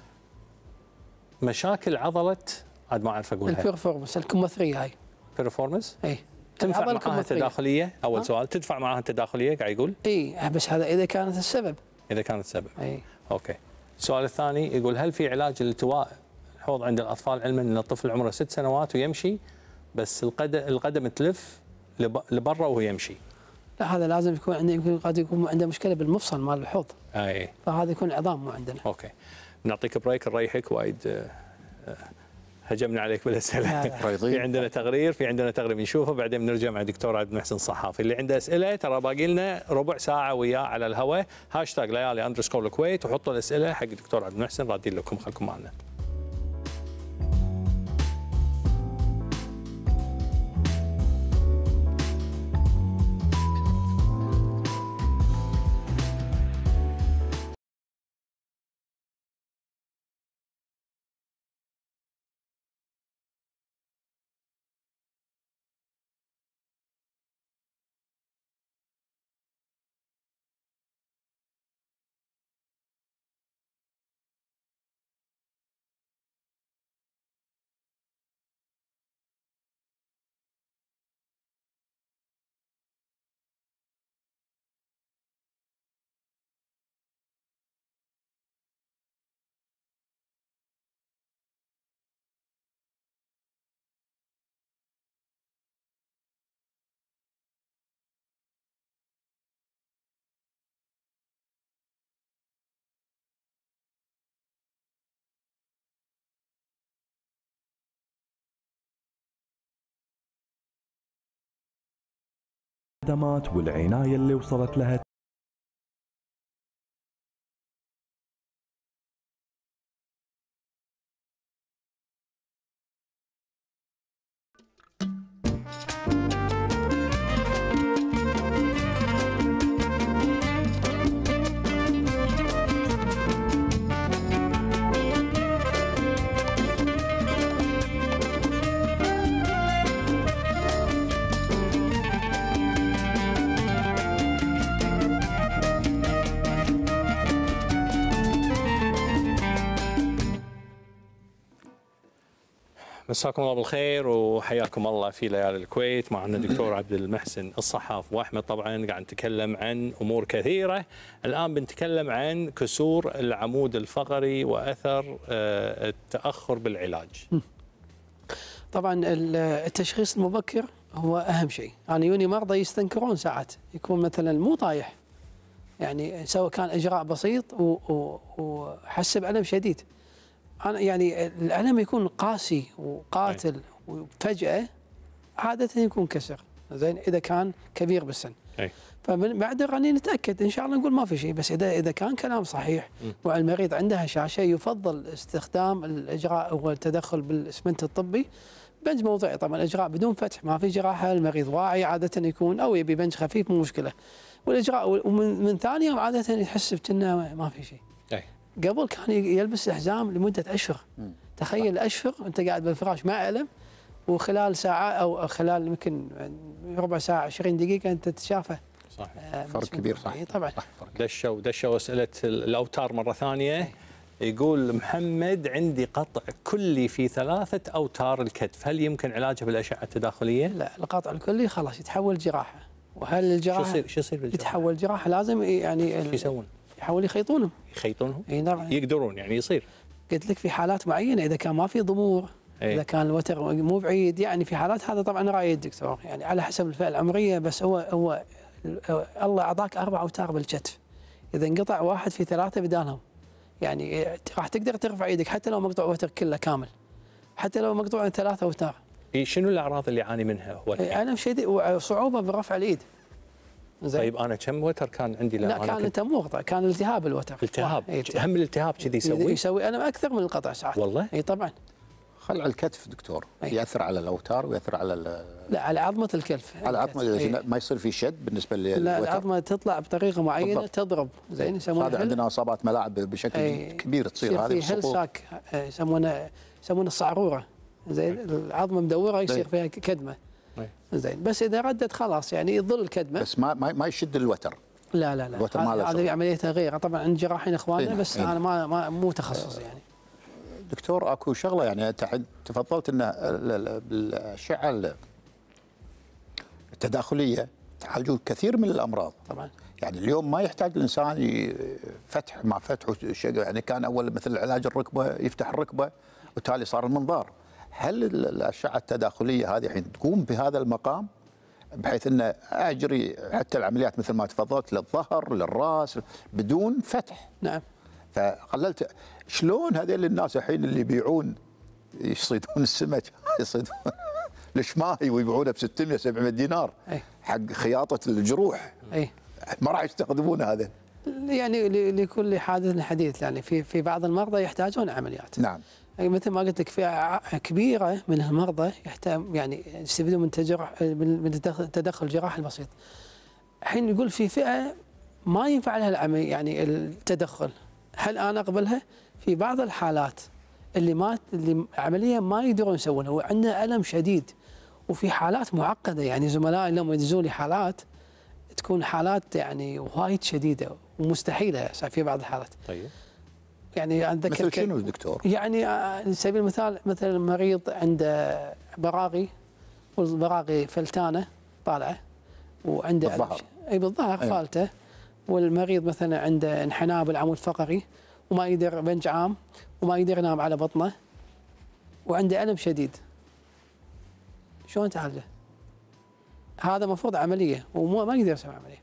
مشاكل عضله عاد ما اعرف اقولها. البيرفورمس الكمثريه هاي. بيرفورمس؟ اي. تنفع معها تداخليه؟ اول سؤال، تدفع معها تداخليه قاعد يقول؟ اي، بس هذا اذا كانت السبب. اي. اوكي. السؤال الثاني يقول هل في علاج للالتواء الحوض عند الاطفال، علما ان الطفل عمره 6 سنوات ويمشي بس القدم تلف لبرا وهو يمشي؟ لا، هذا لازم يكون عنده، قد يكون عنده مشكله بالمفصل مال الحوض. اي. فهذا يكون عظام مو عندنا. اوكي. نعطيك بريك نريحك، وايد هجمنا عليك بالاسئله. في عندنا تقرير بنشوفه، بعدين بنرجع مع دكتور عبد المحسن الصحافي. اللي عنده اسئله ترى باقي لنا ربع ساعه وياه على الهواء، #ليالي_الكويت، وحطوا الاسئله حق دكتور عبد المحسن رادين لكم. خلكم معنا. الخدمات والعناية اللي وصلت لها. مساكم الله بالخير وحياكم الله في ليالي الكويت. معنا الدكتور عبد المحسن الصحاف واحمد. طبعا قاعد نتكلم عن امور كثيره، الان بنتكلم عن كسور العمود الفقري واثر التاخر بالعلاج. طبعا التشخيص المبكر هو اهم شيء. انا يوني مرضى يستنكرون ساعات، يكون مثلا مو طايح، يعني سواء كان اجراء بسيط وحس بالم شديد. أنا يعني الألم يكون قاسي وقاتل وفجأة، عادة يكون كسر، زين إذا كان كبير بالسن. فبعد الرنين نتأكد إن شاء الله نقول ما في شيء، بس إذا كان كلام صحيح والمريض عنده هشاشة، يفضل استخدام الإجراء والتدخل بالإسمنت الطبي. بنج موضعي طبعا، الإجراء بدون فتح، ما في جراحة، المريض واعي عادة يكون، أو يبي بنج خفيف مو مشكلة. والإجراء ومن ثاني يوم عادة يحس بكنه ما في شيء. قبل كان يلبس الحزام لمدة أشهر. تخيل أشهر أنت قاعد بالفراش مع ألم، وخلال ساعة أو خلال يمكن ربع ساعة 20 دقيقة أنت تتشافى. صح. فرق كبير. صح. طبعا. دشوا أسئلة الأوتار مرة ثانية. يقول محمد عندي قطع كلي في 3 أوتار الكتف، هل يمكن علاجه بالأشعة التداخلية؟ لا، القطع الكلي خلاص يتحول جراحة. وهل الجراحة شو يصير بالجراحة؟ يتحول جراحة، لازم يعني شو يسوون؟ يحاول يخيطونهم. اي نعم. يقدرون يعني يصير. قلت لك في حالات معينه اذا كان ما في ضمور، اذا كان الوتر مو بعيد، يعني في حالات هذا طبعا راي الدكتور، يعني على حسب الفئه العمريه. بس هو الله اعطاك 4 اوتار بالكتف، اذا انقطع واحد في 3 بدالهم، يعني راح تقدر ترفع ايدك حتى لو مقطوع وتر كله كامل، حتى لو مقطوع 3 اوتار. شنو الاعراض اللي يعاني منها هو؟ الم شديد وصعوبه برفع اليد. طيب انا كم وتر كان عندي؟ لا كان انت مو قطع، كان التهاب الوتر. التهاب. هم الالتهاب كذي يسوي الم اكثر من القطع ساعات. والله؟ اي طبعا. خلع الكتف دكتور ياثر على الاوتار وياثر على لا، على عظمه الكتف. على عظمه ما يصير في شد بالنسبه للوتر. لا، العظمه تطلع بطريقه معينه بالضبط. تضرب زين، يسمونها هذا عندنا اصابات ملاعب بشكل كبير تصير هذه في هلساك، يسمونها الصعروره. زين، العظمه مدوره يصير فيها كدمه. زين، بس اذا ردت خلاص يعني يظل الكدمه، بس ما يشد الوتر. لا الوتر ما له. هذه عمليتها غير طبعا عند جراحين اخواننا، بس انا ما مو تخصص يعني. دكتور اكو شغله، يعني انت تفضلت ان الاشعه التداخليه تعالجوا كثير من الامراض طبعا. يعني اليوم ما يحتاج الانسان فتح مع فتح يعني كان اول مثل علاج الركبه يفتح الركبه وتالي صار المنظار. هل الاشعه التداخليه هذه الحين تقوم بهذا المقام بحيث ان اجري حتى العمليات مثل ما تفضلت للظهر للراس بدون فتح؟ نعم. فقللت شلون هذول الناس الحين اللي يبيعون يصيدون السمك يصيدون الشماهي ويبيعونه ب 600 700 دينار حق خياطه الجروح. ما راح يستخدمون هذا. يعني لكل حادث حديث، يعني في بعض المرضى يحتاجون عمليات. نعم. مثل ما قلت لك فئه كبيره من المرضى يحتاج يعني يستفيدون من التدخل الجراحي البسيط. الحين يقول في فئه ما ينفع لها العمل يعني التدخل، هل انا اقبلها؟ في بعض الحالات اللي عمليا ما يقدرون يسوونها وعندنا الم شديد، وفي حالات معقده، يعني زملائي لهم يدزون لي حالات تكون حالات يعني وايد شديده ومستحيله في بعض الحالات. طيب. يعني اتذكر مثل شنو دكتور؟ يعني على سبيل المثال مثلا مريض عنده براغي، والبراغي فلتانه طالعه وعنده بالظهر. اي بالظهر فالته، والمريض مثلا عنده انحناء بالعمود الفقري وما يقدر بنج عام وما يقدر ينام على بطنه وعنده الم شديد. شلون تعالجه؟ هذا مفروض عمليه وما يقدر يسوي عمليه.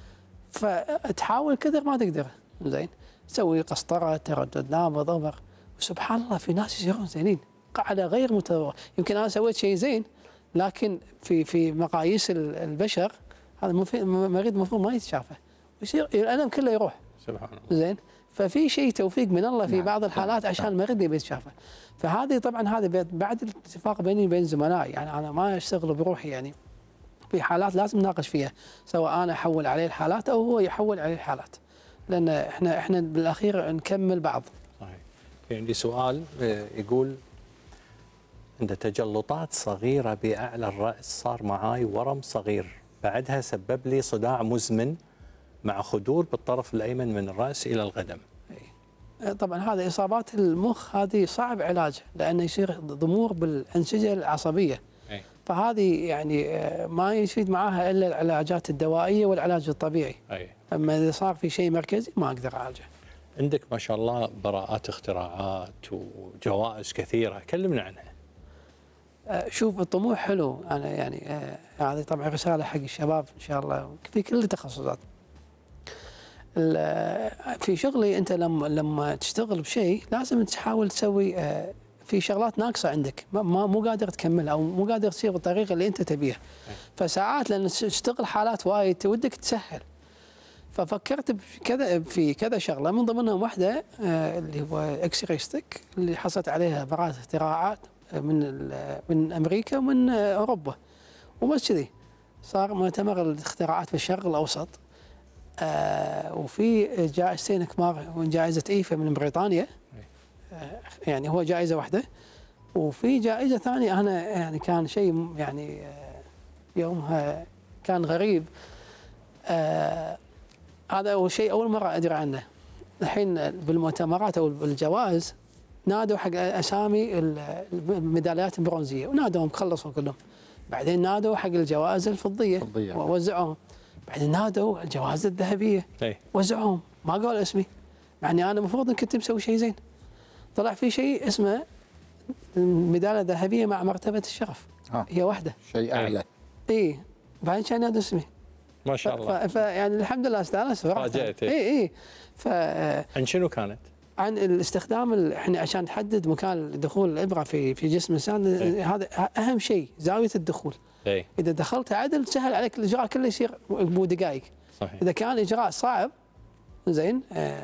فتحاول كثر ما تقدر. زين، تسوي قسطره، تردد نابض، ضبر، وسبحان الله في ناس يصيرون زينين على غير متطور. يمكن انا سويت شيء زين، لكن في مقاييس البشر هذا مريض المفروض ما يتشافى ويصير الالم كله يروح. سبحان الله. زين، ففي شيء توفيق من الله في بعض الحالات عشان المريض يبي يتشافى. فهذه طبعا هذا بعد الاتفاق بيني وبين زملائي، يعني انا ما اشتغل بروحي، يعني في حالات لازم نناقش فيها، سواء انا احول عليه الحالات او هو يحول عليه الحالات، لان احنا بالاخير نكمل بعض. صحيح. في عندي سؤال يقول: عند تجلطات صغيرة بأعلى الرأس صار معاي ورم صغير، بعدها سبب لي صداع مزمن مع خدور بالطرف الأيمن من الرأس إلى القدم. طبعا هذه إصابات المخ، هذه صعب علاجها لأنه يصير ضمور بالأنسجة العصبية. فهذه يعني ما يفيد معاها إلا العلاجات الدوائية والعلاج الطبيعي. أما إذا صار في شيء مركزي ما أقدر أعالجه. عندك ما شاء الله براءات اختراعات وجوائز كثيرة، كلمنا عنها. شوف الطموح حلو، أنا يعني هذه طبعا رسالة حق الشباب إن شاء الله في كل التخصصات. في شغلي أنت لما تشتغل بشيء لازم تحاول تسوي في شغلات ناقصة عندك مو قادر تكملها أو مو قادر تصير بالطريقة اللي أنت تبيها. فساعات لأن تشتغل حالات وايد ودك تسهل، ففكرت في كذا شغلة، من ضمنهم واحدة اللي هو اكس راي ستيك اللي حصلت عليها براءة اختراعات من أمريكا ومن أوروبا. وبس كذي صار مؤتمر الاختراعات في الشرق الأوسط، وفي جائزتين كبار، جائزة إيفا من بريطانيا، يعني هو جائزة واحدة، وفي جائزة ثانية أنا يعني كان شيء يعني يومها كان غريب. هذا أول شيء أول مرة أدري عنه. الحين بالمؤتمرات أو بالجوائز نادوا حق أسامي الميداليات البرونزية ونادوهم خلصوا كلهم، بعدين نادوا حق الجوائز الفضية ووزعوهم، بعدين نادوا الجوائز الذهبية وزعوهم، ما قال اسمي، مع اني انا المفروض ان كنت مسوي شيء زين. طلع في شيء اسمه الميدالية الذهبية مع مرتبة الشرف، هي واحدة شيء اعلى. اي بعدين كان نادوا اسمي ما شاء الله. فيعني الحمد لله استانست فاجأت. اي عن شنو كانت؟ عن الاستخدام احنا عشان نحدد مكان دخول الابره في جسم الانسان، هذا اهم شيء زاويه الدخول. اذا دخلت عدل سهل عليك الاجراء كله يصير بدقائق. صحيح. اذا كان اجراء صعب زين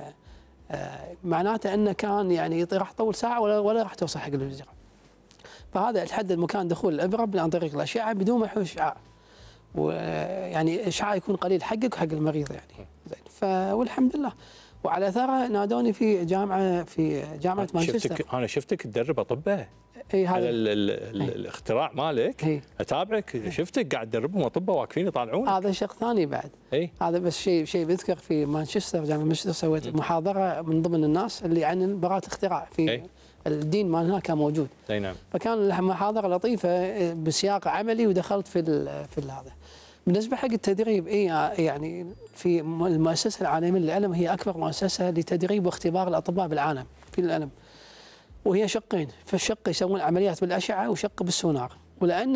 معناته انه كان يعني راح تطول ساعه ولا راح توصل حق الاجراء. فهذا تحدد مكان دخول الابره عن طريق الاشعه بدون ما يحوش اشعاع، ويعني اشعاع يكون قليل حقك وحق المريض يعني زين. والحمد لله. وعلى اثره نادوني في جامعه مانشستر. انا شفتك تدرب اطباء. اي هذا الاختراع مالك اتابعك، شفتك قاعد تدربهم اطباء واقفين يطالعون. هذا شق ثاني بعد. هذا بس شيء بذكر في مانشستر، جامعه مانشستر سويت محاضره من ضمن الناس اللي عن براءة الاختراع في الدين مال هناك كان موجود. اي نعم. فكان محاضره لطيفه بسياق عملي ودخلت في هذا. بالنسبه حق التدريب يعني في المؤسسه العالميه للألم، هي اكبر مؤسسه لتدريب واختبار الاطباء بالعالم في الألم، وهي شقين، فالشق يسوون عمليات بالاشعه وشق بالسونار. ولان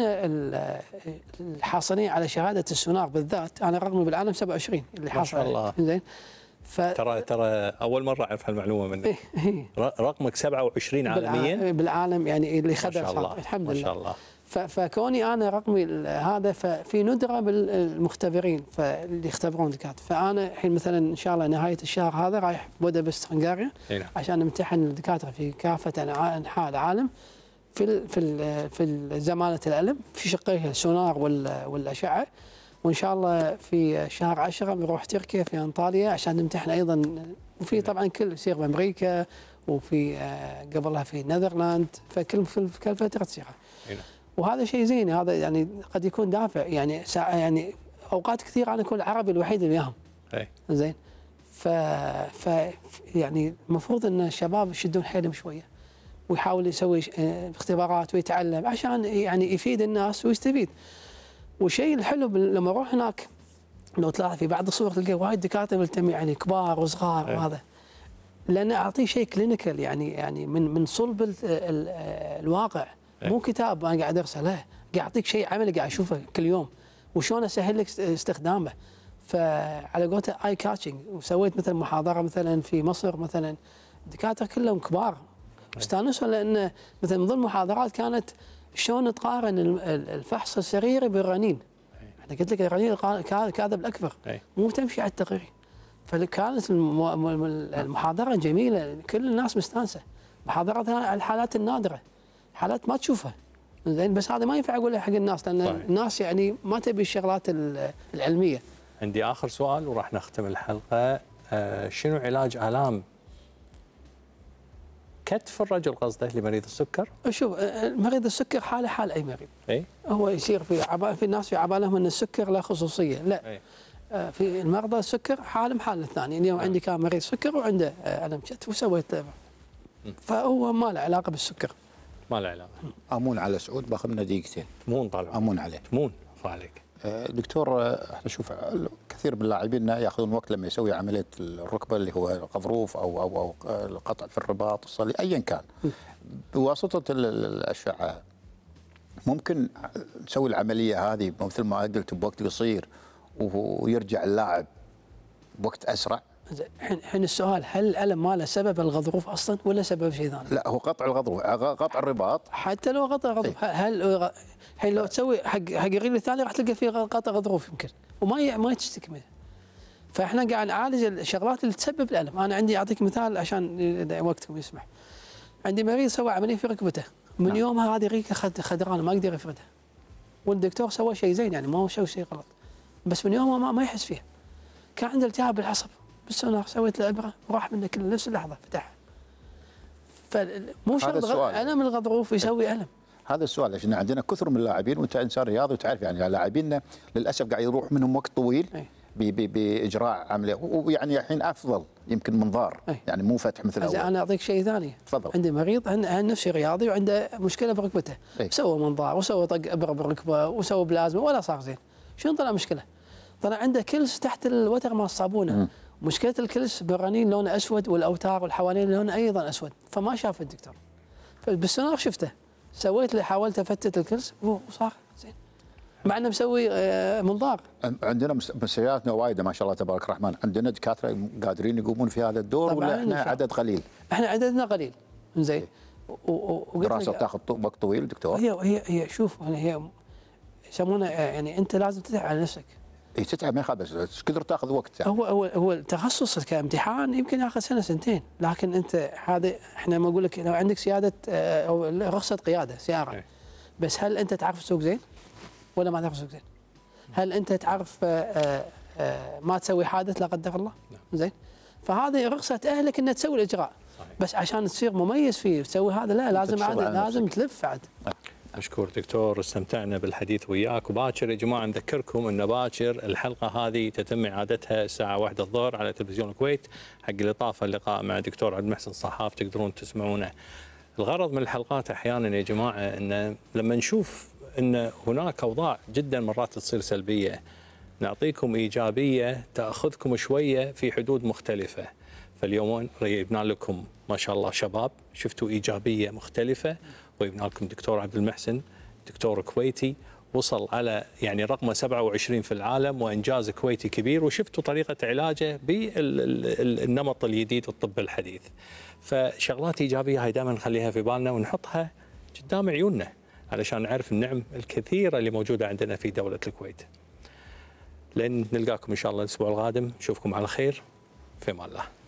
الحاصلين على شهاده السونار بالذات انا رقمي بالعالم 27 اللي حاصل. ما شاء الله. زين. ترى اول مره اعرف هالمعلومه منك. رقمك 27 عالميا بالعالم، يعني اللي خذ الحمد لله. ما شاء الله. فكوني انا رقمي هذا، ففي ندره بالمختبرين فاللي يختبرون الدكاتره. فانا الحين مثلا ان شاء الله نهايه الشهر هذا رايح بودابست هنغاريا عشان نمتحن الدكاتره في كافه انحاء العالم في زماله الالم في شقيها السونار والاشعه. وان شاء الله في شهر 10 بنروح تركيا في انطاليا عشان نمتحن ايضا. وفي طبعا كل يصير بامريكا، وفي قبلها في نذرلاند، فكل فتره تصير. وهذا شيء زين، هذا يعني قد يكون دافع، يعني اوقات كثير انا اكون العربي الوحيد اللي وياهم. زين. ف يعني المفروض ان الشباب يشدون حيلهم شويه ويحاول يسوي اختبارات ويتعلم عشان يعني يفيد الناس ويستفيد. والشيء الحلو لما اروح هناك لو تلاحظ في بعض الصور تلقى وايد دكاتره ملتمي، يعني كبار وصغار وهذا، لان اعطيه شيء كلينيكال، يعني من صلب الواقع، مو كتاب انا قاعد ارسله، لا قاعد اعطيك شيء عملي قاعد اشوفه كل يوم وشلون اسهل لك استخدامه. فعلى قولته اي كاتشنج. وسويت مثلا محاضره مثلا في مصر، مثلا الدكاتره كلهم كبار استانسوا، لان مثلا من ضمن المحاضرات كانت شلون تقارن الفحص السريري بالرنين. انا قلت لك الغني الكاذب الاكبر مو تمشي على التقرير. فكانت المحاضره جميله، كل الناس مستانسه محاضرتها على الحالات النادره، حالات ما تشوفها زين، بس هذا ما ينفع اقولها حق الناس لان الناس يعني ما تبي الشغلات العلميه. عندي اخر سؤال وراح نختم الحلقه. شنو علاج الام كتف الرجل قصده لمريض السكر؟ شوف مريض السكر حاله حال اي مريض. هو يصير في الناس في عبالهم ان السكر له خصوصيه، لا. في المرضى السكر حالهم حال الثاني. اليوم عندي كان مريض سكر وعنده الم كتف وسويت له، فهو ما له علاقه بالسكر. ما له علاقه. امون على سعود، باخذ منه دقيقتين. تمون طالع. امون عليه. تمون عليك. دكتور، احنا نشوف كثير من اللاعبين ياخذون وقت لما يسوي عمليه الركبه اللي هو الغضروف او القطع في الرباط الصليبي ايا كان. بواسطه الاشعه ممكن نسوي العمليه هذه مثل ما قلت بوقت قصير ويرجع اللاعب بوقت اسرع. الحين السؤال، هل الالم ماله سبب الغضروف اصلا ولا سبب شيء ثاني؟ لا، هو قطع الغضروف، قطع الرباط. حتى لو قطع الغضروف هل الحين لو تسوي حق الرجل الثاني راح تلقى فيه قطع غضروف يمكن وما تشتكي منه. فاحنا قاعد نعالج الشغلات اللي تسبب الالم. انا عندي اعطيك مثال عشان وقتكم يسمح. عندي مريض سوى عمليه في ركبته، من يومها هذه ريكه خدرانه ما يقدر يفردها. والدكتور سوى شيء زين يعني ما هو شيء غلط. بس من يومها ما يحس فيها. كان عنده التهاب بالعصب، بالسونار سويت له ابره وراح منه كل نفس اللحظه فتحها. فمو شرط الم الغضروف يسوي الم. هذا السؤال عشان عندنا كثر من اللاعبين وانت انسان رياضي وتعرف يعني لاعبينا للاسف قاعد يروح منهم وقت طويل باجراء عمليه، ويعني الحين افضل يمكن منظار يعني مو فتح مثل اول. انا اعطيك شيء ثاني. تفضل. عندي مريض نفسي رياضي وعنده مشكله بركبته، سوى منظار وسوى طق ابره بالركبه وسوى بلازما ولا صار زين. شنو طلع مشكله؟ طلع عنده كلس تحت الوتر مال الصابونه. مشكله الكلس بالرنين لونه اسود والاوتار والحوالين لونه ايضا اسود، فما شاف الدكتور. بالسونار شفته، سويت له حاولت افتت الكلس وصار زين. مع انه مسوي منظار. عندنا مستشفياتنا وايده ما شاء الله تبارك الرحمن، عندنا دكاتره قادرين يقومون في هذا الدور ولا احنا عدد قليل؟ احنا عددنا قليل. زين. دراسه بتاخذ وقت طويل دكتور؟ هي شوف هي يسمونها يعني انت لازم تتعب على نفسك. اي تتعب ما يخاف، بس ايش قدر تاخذ وقت يعني؟ هو التخصص كامتحان يمكن ياخذ سنه سنتين، لكن انت هذا احنا ما اقول لك لو عندك سياده او رخصه قياده سياره، بس هل انت تعرف تسوق زين ولا ما تعرف تسوق زين؟ هل انت تعرف ما تسوي حادث لا قدر الله؟ زين؟ فهذه رخصه تاهلك انك تسوي الاجراء. بس عشان تصير مميز فيه وتسوي هذا لا لازم تلف عاد. مشكور دكتور، استمتعنا بالحديث وياك. وباكر يا جماعه نذكركم ان باكر الحلقه هذه تتم اعادتها الساعه 1 الظهر على تلفزيون الكويت حق الاضافه اللقاء مع الدكتور عبد المحسن صحاف تقدرون تسمعونه. الغرض من الحلقات احيانا يا جماعه ان لما نشوف ان هناك اوضاع جدا مرات تصير سلبيه نعطيكم ايجابيه تاخذكم شويه في حدود مختلفه. فاليوم جبنا لكم ما شاء الله شباب شفتوا ايجابيه مختلفه، وجبنا لكم دكتور عبد المحسن دكتور كويتي وصل على يعني رقم 27 في العالم وانجاز كويتي كبير، وشفتوا طريقه علاجه بالنمط الجديد والطب الحديث. فشغلات ايجابيه هاي دائما نخليها في بالنا ونحطها قدام عيوننا علشان نعرف النعم الكثيره اللي موجوده عندنا في دوله الكويت. لين نلقاكم ان شاء الله الاسبوع القادم، نشوفكم على خير، في امان الله.